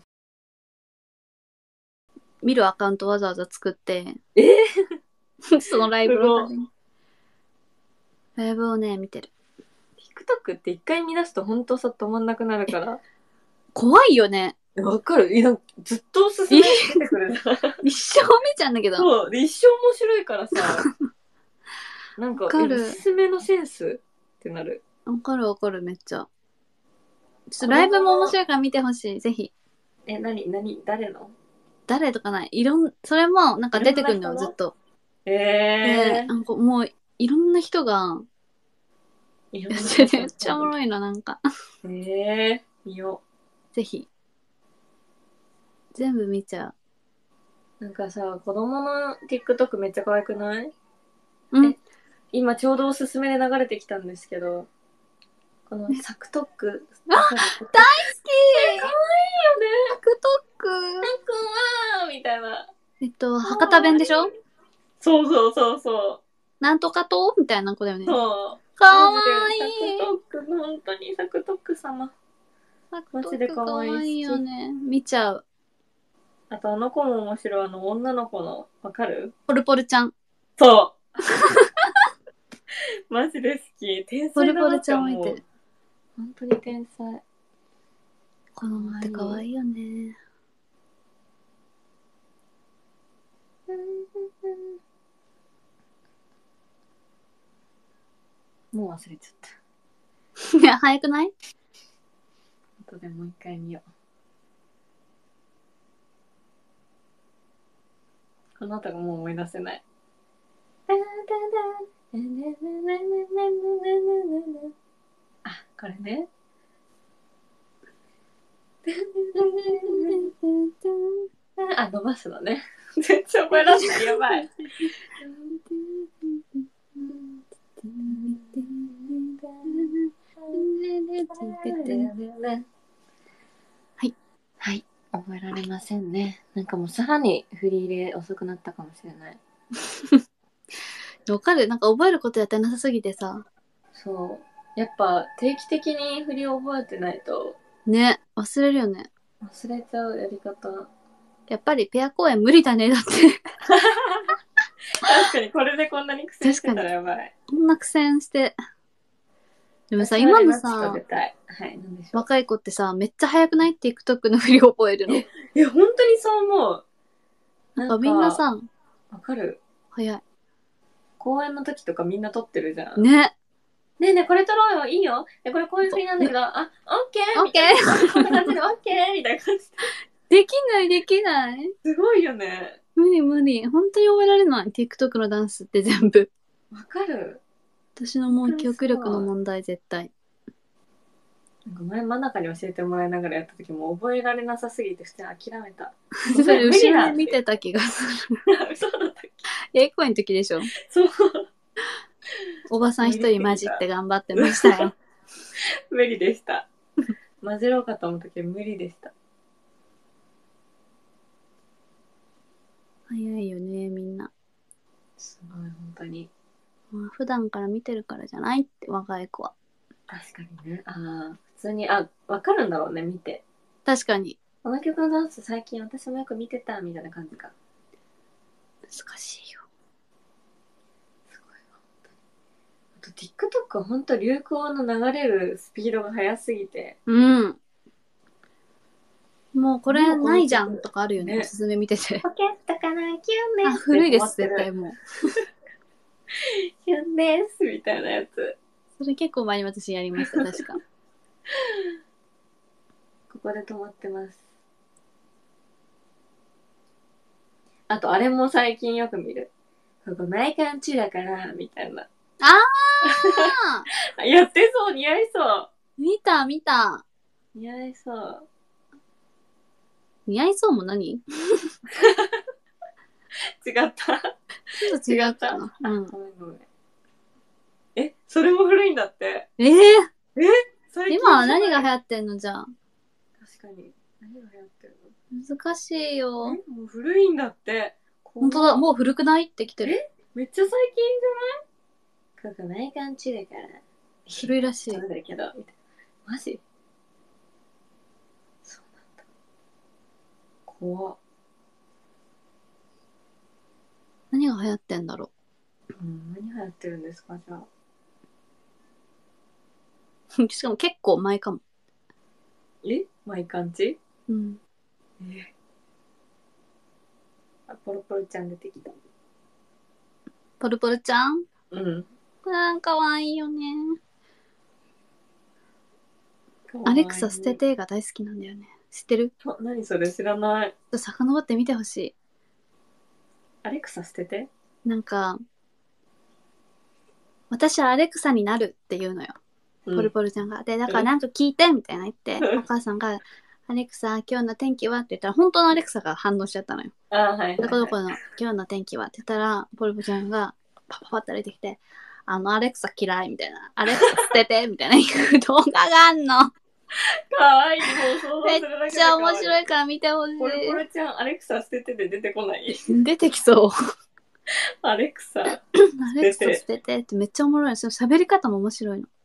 見るアカウントわざわざ作って、 えー、 そのライブのために。ライブをね、見てる。 TikTok って一回見出すとほんとさ止まんなくなるから。 怖いよね。 わかる。いや、ずっとおすすめ出てくる。 一生見ちゃうんだけど。 そう。で、一生面白いからさ。なんか、 わかるえおすすめのセンスってなる。 わかるわかる、めっちゃ。ちょっとライブも面白いから見てほしい。ぜひ。 え、なに、なに、誰の？ 誰とかない。いろん、それもなんか出てくるのよ、 いろんな人のずっと。 えで、 ー。 なんかもう、いろんな人が、 いろんなめっちゃおもろいの、なんか。 えー、見よぜひ。全部見ちゃう。 う。なんかさ、子供の TikTok めっちゃ可愛くない？ うんえ。今ちょうどおすすめで流れてきたんですけど、このサクトック。 あ、大好き可愛いよね。 タクトック。 くわーみたいな。 えっと、博多弁でしょ？ そうそうそうそう。 なんとかとみたいな子だよね。 そう。 かわマジでサクいい。 トック、本当にサクトック様。 タクマジで可トックか愛いし。 わいいよね。見ちゃう。 あとあの子も面白い。あの女の子の、わかる？ ポルポルちゃん。 そう。マジで好き。天ポルポルち才だなって思う。 ゃんを見てる。 本当に天才。 子供ってかわいいよね。 もう忘れちゃった。 いや、早くない？ 後でもう一回見よう。この後がもう思い出せない。あ、これね。あ、伸ばすのね。全然覚えられない。やばい。はい。はい。覚えられませんね。なんかもうさらに振り入れ遅くなったかもしれない。 わかる。なんか覚えることやってなさすぎてさ。 そう。やっぱ定期的に振りを覚えてないと。 ね。忘れるよね。 忘れちゃうやり方。 やっぱりペア公演無理だね。だって。 確かにこれでこんなに苦戦してたらやばい。 こんな苦戦して。でもさ、今のさ、 はい、なんでしょう。 若い子ってさ、めっちゃ早くない？ TikTok の振り覚えるの。 いや、本当にそう思う。 なんかみんなさ、 わかる。 早い。 公演の時とかみんな撮ってるじゃん。 ね。 ねえねえ、これ撮ろうよ、いいよ。で、これこういう振りなんだけど、あ、オッケーオッケーこんな感じでオッケーみたいな感じで。できないできない。 すごいよね。 無理無理。本当に覚えられない。TikTok のダンスって全部。 わかる。 私のもう記憶力の問題絶対。 なんか前真中に教えてもらいながらやった時も覚えられなさすぎて普通に諦めた。 それ後ろで見てた気がする。 そうだったっけ？ 英語の時でしょ。 そう。 おばさん一人混じって頑張ってましたよ。 無理でした。混ぜろうかと思ったけど無理でした。 早いよね、みんな。 すごい、本当に。 まあ、普段から見てるからじゃないって、若い子は。 確かにね。ああ、普通に、あ、わかるんだろうね、見て。 確かに。 この曲のダンス最近私もよく見てた、みたいな感じか。 難しいよ。 すごいわ、本当に。あと TikTok は本当流行の流れるスピードが速すぎて。 うん。もうこれないじゃんとかあるよね、 ね、 おすすめ見てて。 ポケットかな、キュンです。 あ、古いです、絶対もう。 キュンです、みたいなやつ。 それ結構前に私やりました、確か。 ここで止まってます。あと、あれも最近よく見る。ここ、マイカンチだから、みたいな。 あーやってそう、似合いそう。 見た、見た。 似合いそう。 似合いそうも何？違った。 ちょっと違ったかな。うん。 ごめんごめん。え、それも古いんだって。 えー、 え最近今は何が流行ってんのじゃあ。 確かに。何が流行ってるの？難しいよ。 え、もう古いんだって。 本当だ、もう古くないってきてる。 え、めっちゃ最近じゃない？ここマイカンチだから。 古いらしい。 そうだけど、みたいな。マジ？そうなんだ。怖っ。 何が流行ってんだろう。うん、何流行ってるんですか、じゃあ。 しかも結構前かも。 え？マイカンチ？ うん。 えあ、ポロポロちゃん出てきた。 ポルポルちゃん？ うん。 あー、かわいいよね。アレクサ捨ててが大好きなんだよね。知ってる？ あ、何それ知らない。 ちょっと遡ってみてほしい。 アレクサ捨てて？ なんか、私はアレクサになるって言うのよ。ポルポルちゃんが。で、だからなんか聞いてみたいな言って、お母さんが、アレクサ、今日の天気はって言ったら、本当のアレクサが反応しちゃったのよ。 あ、はいはいはい。 どこどこの今日の天気はって言ったら、ポルポルちゃんがパパパって出てきて、あの、アレクサ嫌いみたいな。アレクサ捨ててみたいな言う動画があんの。 かわいい。もう想像めっするだけでちゃ面白いから見てほしい。 ポルポルちゃん、アレクサ捨ててで出てこない？ 出てきそう。 アレクサ。 アレクサ捨ててってめっちゃおもろい。その喋り方も面白いの。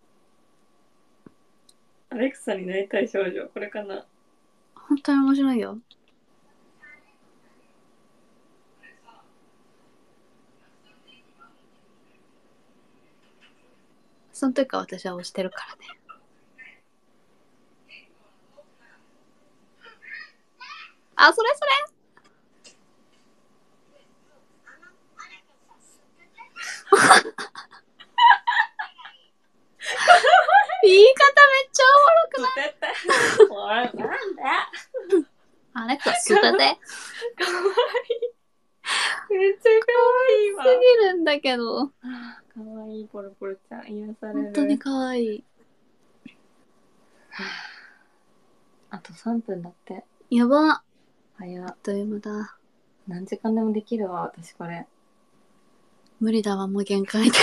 アレクサになりたい少女、これかな。 本当に面白いよ。その時から私は推してるからね。あ、それそれちゃおもろくない？ 絶対。これ、なんだあれか、すだで。 かわいい。めっちゃかわいいわ。 すぎるんだけど。 かわいいポロポロちゃん。癒される。 本当にかわいい。 あとさんぷんだって。 やば。 早っ。 あっという間だ。 何時間でもできるわ、私これ。 無理だわ、もう限界だ。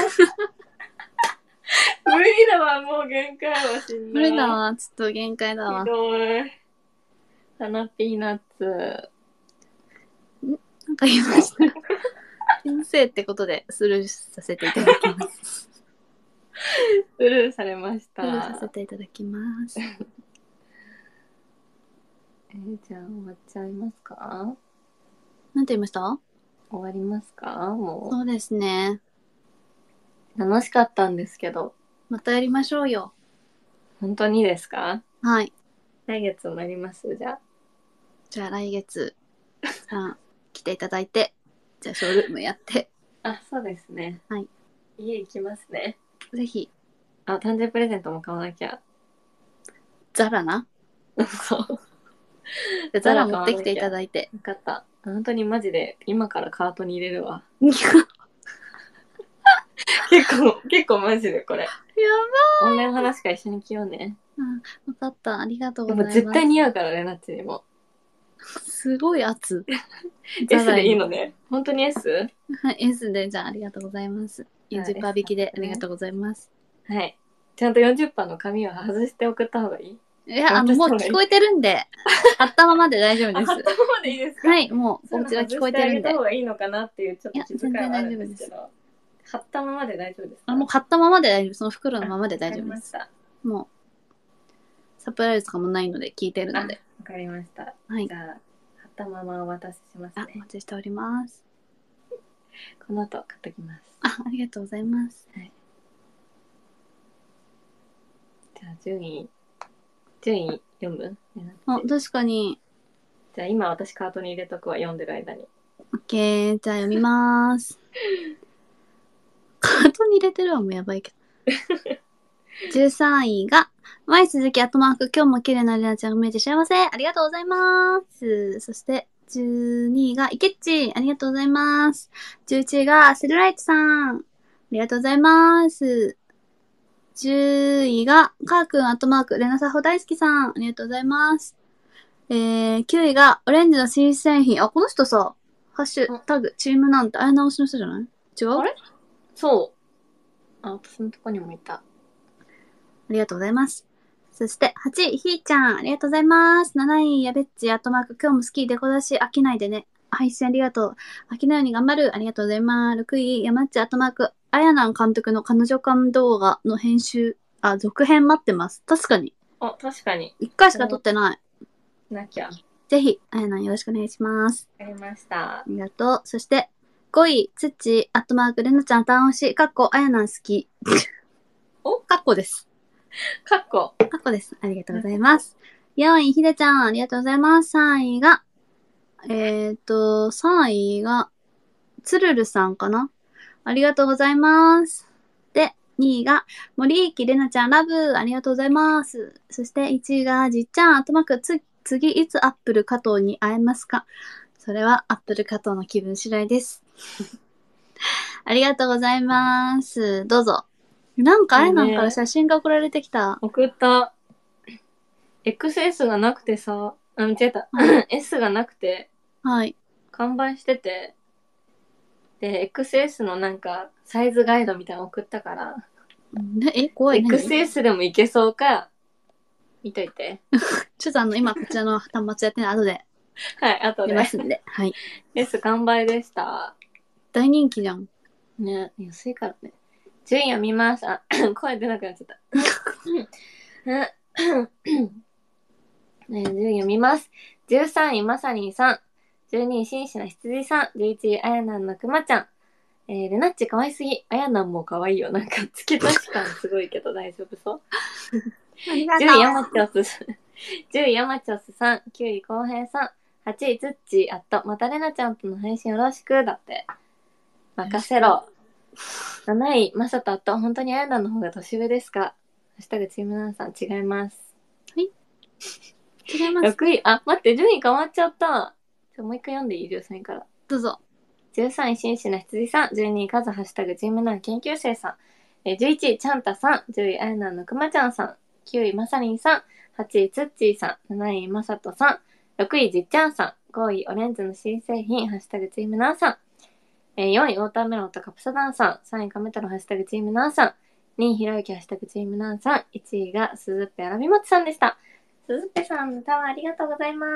無理だわ、もう限界はしん無ない。 理だわ、ちょっと限界だわ。 ひどい。花ピーナッツ。 なんか言いました。先生ってことでスルーさせていただきます。 スルーされました。 スルーさせていただきます。 えー、じゃあ終わっちゃいますか？ なんて言いました？ 終わりますか？もそうですね。 う。楽しかったんですけど。 またやりましょうよ。 本当にですか？ はい。 来月もやりますじゃあ。 じゃあ来月、さん来ていただいて、じゃあショールームやって。 あ、そうですね。 はい。 家行きますね。 ぜひ。 あ、誕生日プレゼントも買わなきゃ。 ザラな。 そう。 でザラ持ってきていただいて。 分かった。本当にマジで今からカートに入れるわ。結構、結構マジでこれ。やばい。オンラインの話から一緒に着ようね。 うん、分かった。ありがとうごでざいます。 も絶対似合うからレナッチにも。 すごい圧。 S でいいのね。本当に S？ はい、S で、じゃあありがとうございます。よんじゅっパーセント引きでありがとうございます。 はい。ちゃんと よんじゅっパーセント の紙は外して送った方がいい？ いや、あの、もう聞こえてるんで、貼ったままで大丈夫です。 貼ったままでいいですか？ はい、もう、こちら聞こえてるんで。 外してあげた方がいいのかなっていうちょっと気遣いはあるんですけど。貼ったままで大丈夫ですか？ あ、もう貼ったままで大丈夫。その袋のままで大丈夫です。もう、サプライズとかもないので聞いてるので。 わかりました。 はい。 じゃあ、貼ったままお渡ししますね。 あ、お待ちしております。 この後買っときます。 あ、ありがとうございます。 はい。じゃあ、順位、順位読む？ あ、確かに。 じゃあ、今私カートに入れとくわ、読んでる間に。 オッケー、じゃあ読みまーす。カートに入れてるわ、もうやばいけど。じゅうさんいが、マイ鈴木アットマーク、今日も綺麗なレナちゃんが見えて幸せ。ありがとうございます。そして、じゅうにいが、イケッチ。ありがとうございます。じゅういちいが、セルライトさん。ありがとうございます。じゅういが、カーくんアットマーク、レナサホ大好きさん。ありがとうございます。えー、きゅういが、オレンジの新製品。あ、この人さ、ハッシュタグ、チームなんて、あやなおしの人じゃない？違う？ あれ？そう。あ、私のとこにもいた。 ありがとうございます。そして、はちい、ひーちゃん、ありがとうございます。なない、やべっち、アットマーク、今日も好き、デコだし、飽きないでね。配信ありがとう。飽きないように頑張る。ありがとうございます。ろくい、やまっち、アットマーク、あやなん監督の彼女間動画の編集、あ、続編待ってます。確かに。 あ、確かに。 いっかいしか撮ってない。 なきゃ。 ぜひ、あやなんよろしくお願いします。 わかりました。 ありがとう。そして、ごい、つっち、アットマーク、れなちゃん、たんおし、かっこ、あやなん好き。 お？ かっこです。 かっこ。 かっこです。ありがとうございます。よんい、ひでちゃん、ありがとうございます。さんいが、えっと、さんいが、つるるさんかな？ありがとうございます。で、にいが、森池れなちゃん、ラブ、ありがとうございます。そして、いちいが、じっちゃん、あとまく、つ、次、いつアップル加藤に会えますか？それは、アップル加藤の気分次第です。ありがとうございます。どうぞ。なんか、あやなんから写真が送られてきた。 送った。エックスエス がなくてさ、あ、間違えた。S がなくて、 はい。 完売してて、で、エックスエス のなんか、サイズガイドみたいなの送ったから、 え、怖い。 エックスエス でもいけそうか、見といて。 ちょっとあの、今こちらの端末やってるの後で。 はい、後で。 出ますんで。はい。 S 完売でした。 大人気じゃん。 ね、安いからね。順位読みます。あ、声出なくなっちゃった。えー、順位読みます。じゅうさんい、まさにさん。じゅうにい、紳士な羊さん。じゅういちい、あやなんのくまちゃん。えー、レナッチかわいすぎ。あやなんもかわいいよ。なんか、付け足し感すごいけど大丈夫そう。 ありがとう。 じゅうい、ヤマチョス。じゅうい、ヤマチョスさん。きゅうい、こうへいさん。はちい、つっちー。あと、またレナちゃんとの配信よろしく。だって。任せろ。なない、まさとあと、本当にあやなんの方が年上ですか？ シュタグチームナナさん違います。 違います。 ろくい、あ、待って、順位変わっちゃった。じゃもう一回読んでいい ?じゅうさん 位から。 どうぞ。 じゅうさんい、紳士な羊さん。じゅうにい、カズハッシュタグチームナナ研究生さん。えー、じゅういちい、チャンタさん。じゅうい、あやなんのくまちゃんさん。きゅうい、まさりんさん。はちい、つっちーさん。なない、まさとさん。ろくい、じっちゃんさん。ごい、オレンジの新製品、ハッシュタグチームナナさん。えー、よんい、ウォーターメロンとカプサダンさん。さんい、カメ太郎、ハッシュタグチームナナさん。にい、ひろゆき、ハッシュタグチームナナさん。いちいが、すずっぺあらびもちさんでした。すずっぺさんのタワーありがとうございます。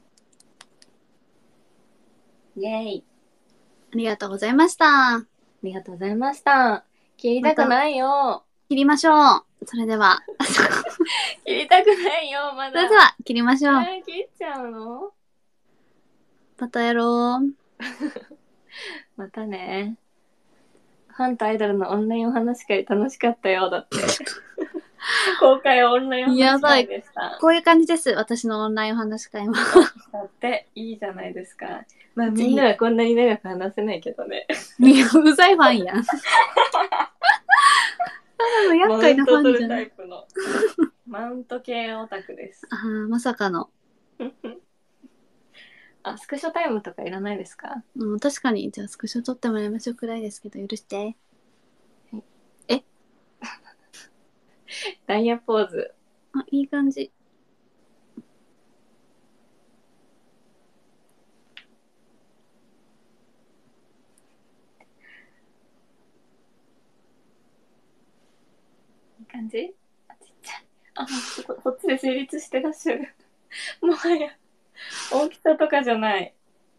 イェーイ。 ありがとうございました。 ありがとうございました。切りたくないよ。 切りましょう。それでは。 切りたくないよ、まだ。 それでは、切りましょう。 えー、切っちゃうの？ またやろう。 またね。ファンとアイドルのオンラインお話会楽しかったよ、だって。公開オンラインお話会でした。 こういう感じです。私のオンラインお話会も。 だっていいじゃないですか。まあみんなはこんなに長く話せないけどね。 いや、うざいファンやん。ただの厄介なファンじゃん。 マウント取るタイプの。マウント系オタクです。 ああ、まさかの。 あ、スクショタイムとかいらないですか？ うん、確かに。じゃあスクショ撮ってもらいましょうくらいですけど、許して。 はい、 えダイヤポーズ。 あ、いい感じ。いい感じ？あ、ちっちゃい。あ、こ, こっちで成立してらっしゃる。もはや、大きさとかじゃない。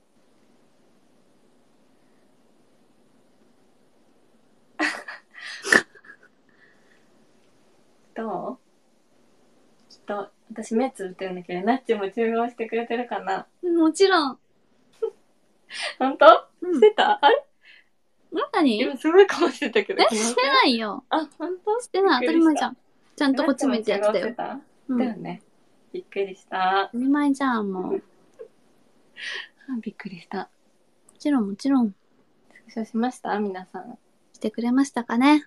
どう？きっと、私目つぶってるんだけど、ナッチも注文してくれてるかな？ もちろん。 ほんと？ うん、 してた？あれ？ 何？ 今すごい顔してたけど。 え、してないよ。 あ、ほんと？ してない。当たり前じゃん。ちゃんとこっち向いてやってたよ。 たうん、 だよね。びっくりした。 当たり前じゃん、もう。 びっくりした。もちろん、もちろん。 スクショしました皆さん。 してくれましたかね？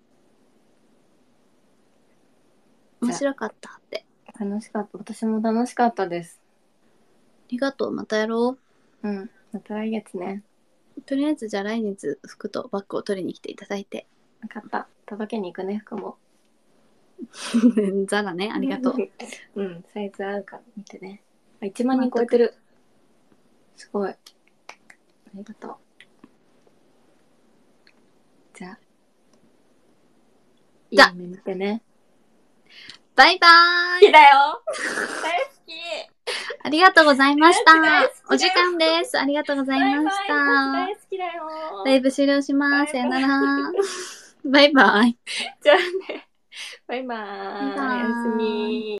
面白かったって。 楽しかった。私も楽しかったです。 ありがとう。またやろう。うん。また来月ね。 とりあえずじゃあ来月服とバッグを取りに来ていただいて。 わかった。届けに行くね、服も。 ザラね。ありがとう。 うん。サイズ合うか見てね。あ、いちまんにん超えてる。すごい。ありがとう。じゃあ。いい夢見てね。 バイバーイ。 好きだよ。大好き。 ありがとうございました。お時間です。ありがとうございました。 大好きだよ。 ライブ終了します。さよなら。バイバイ。 じゃあね。バイバーイ。おやすみ。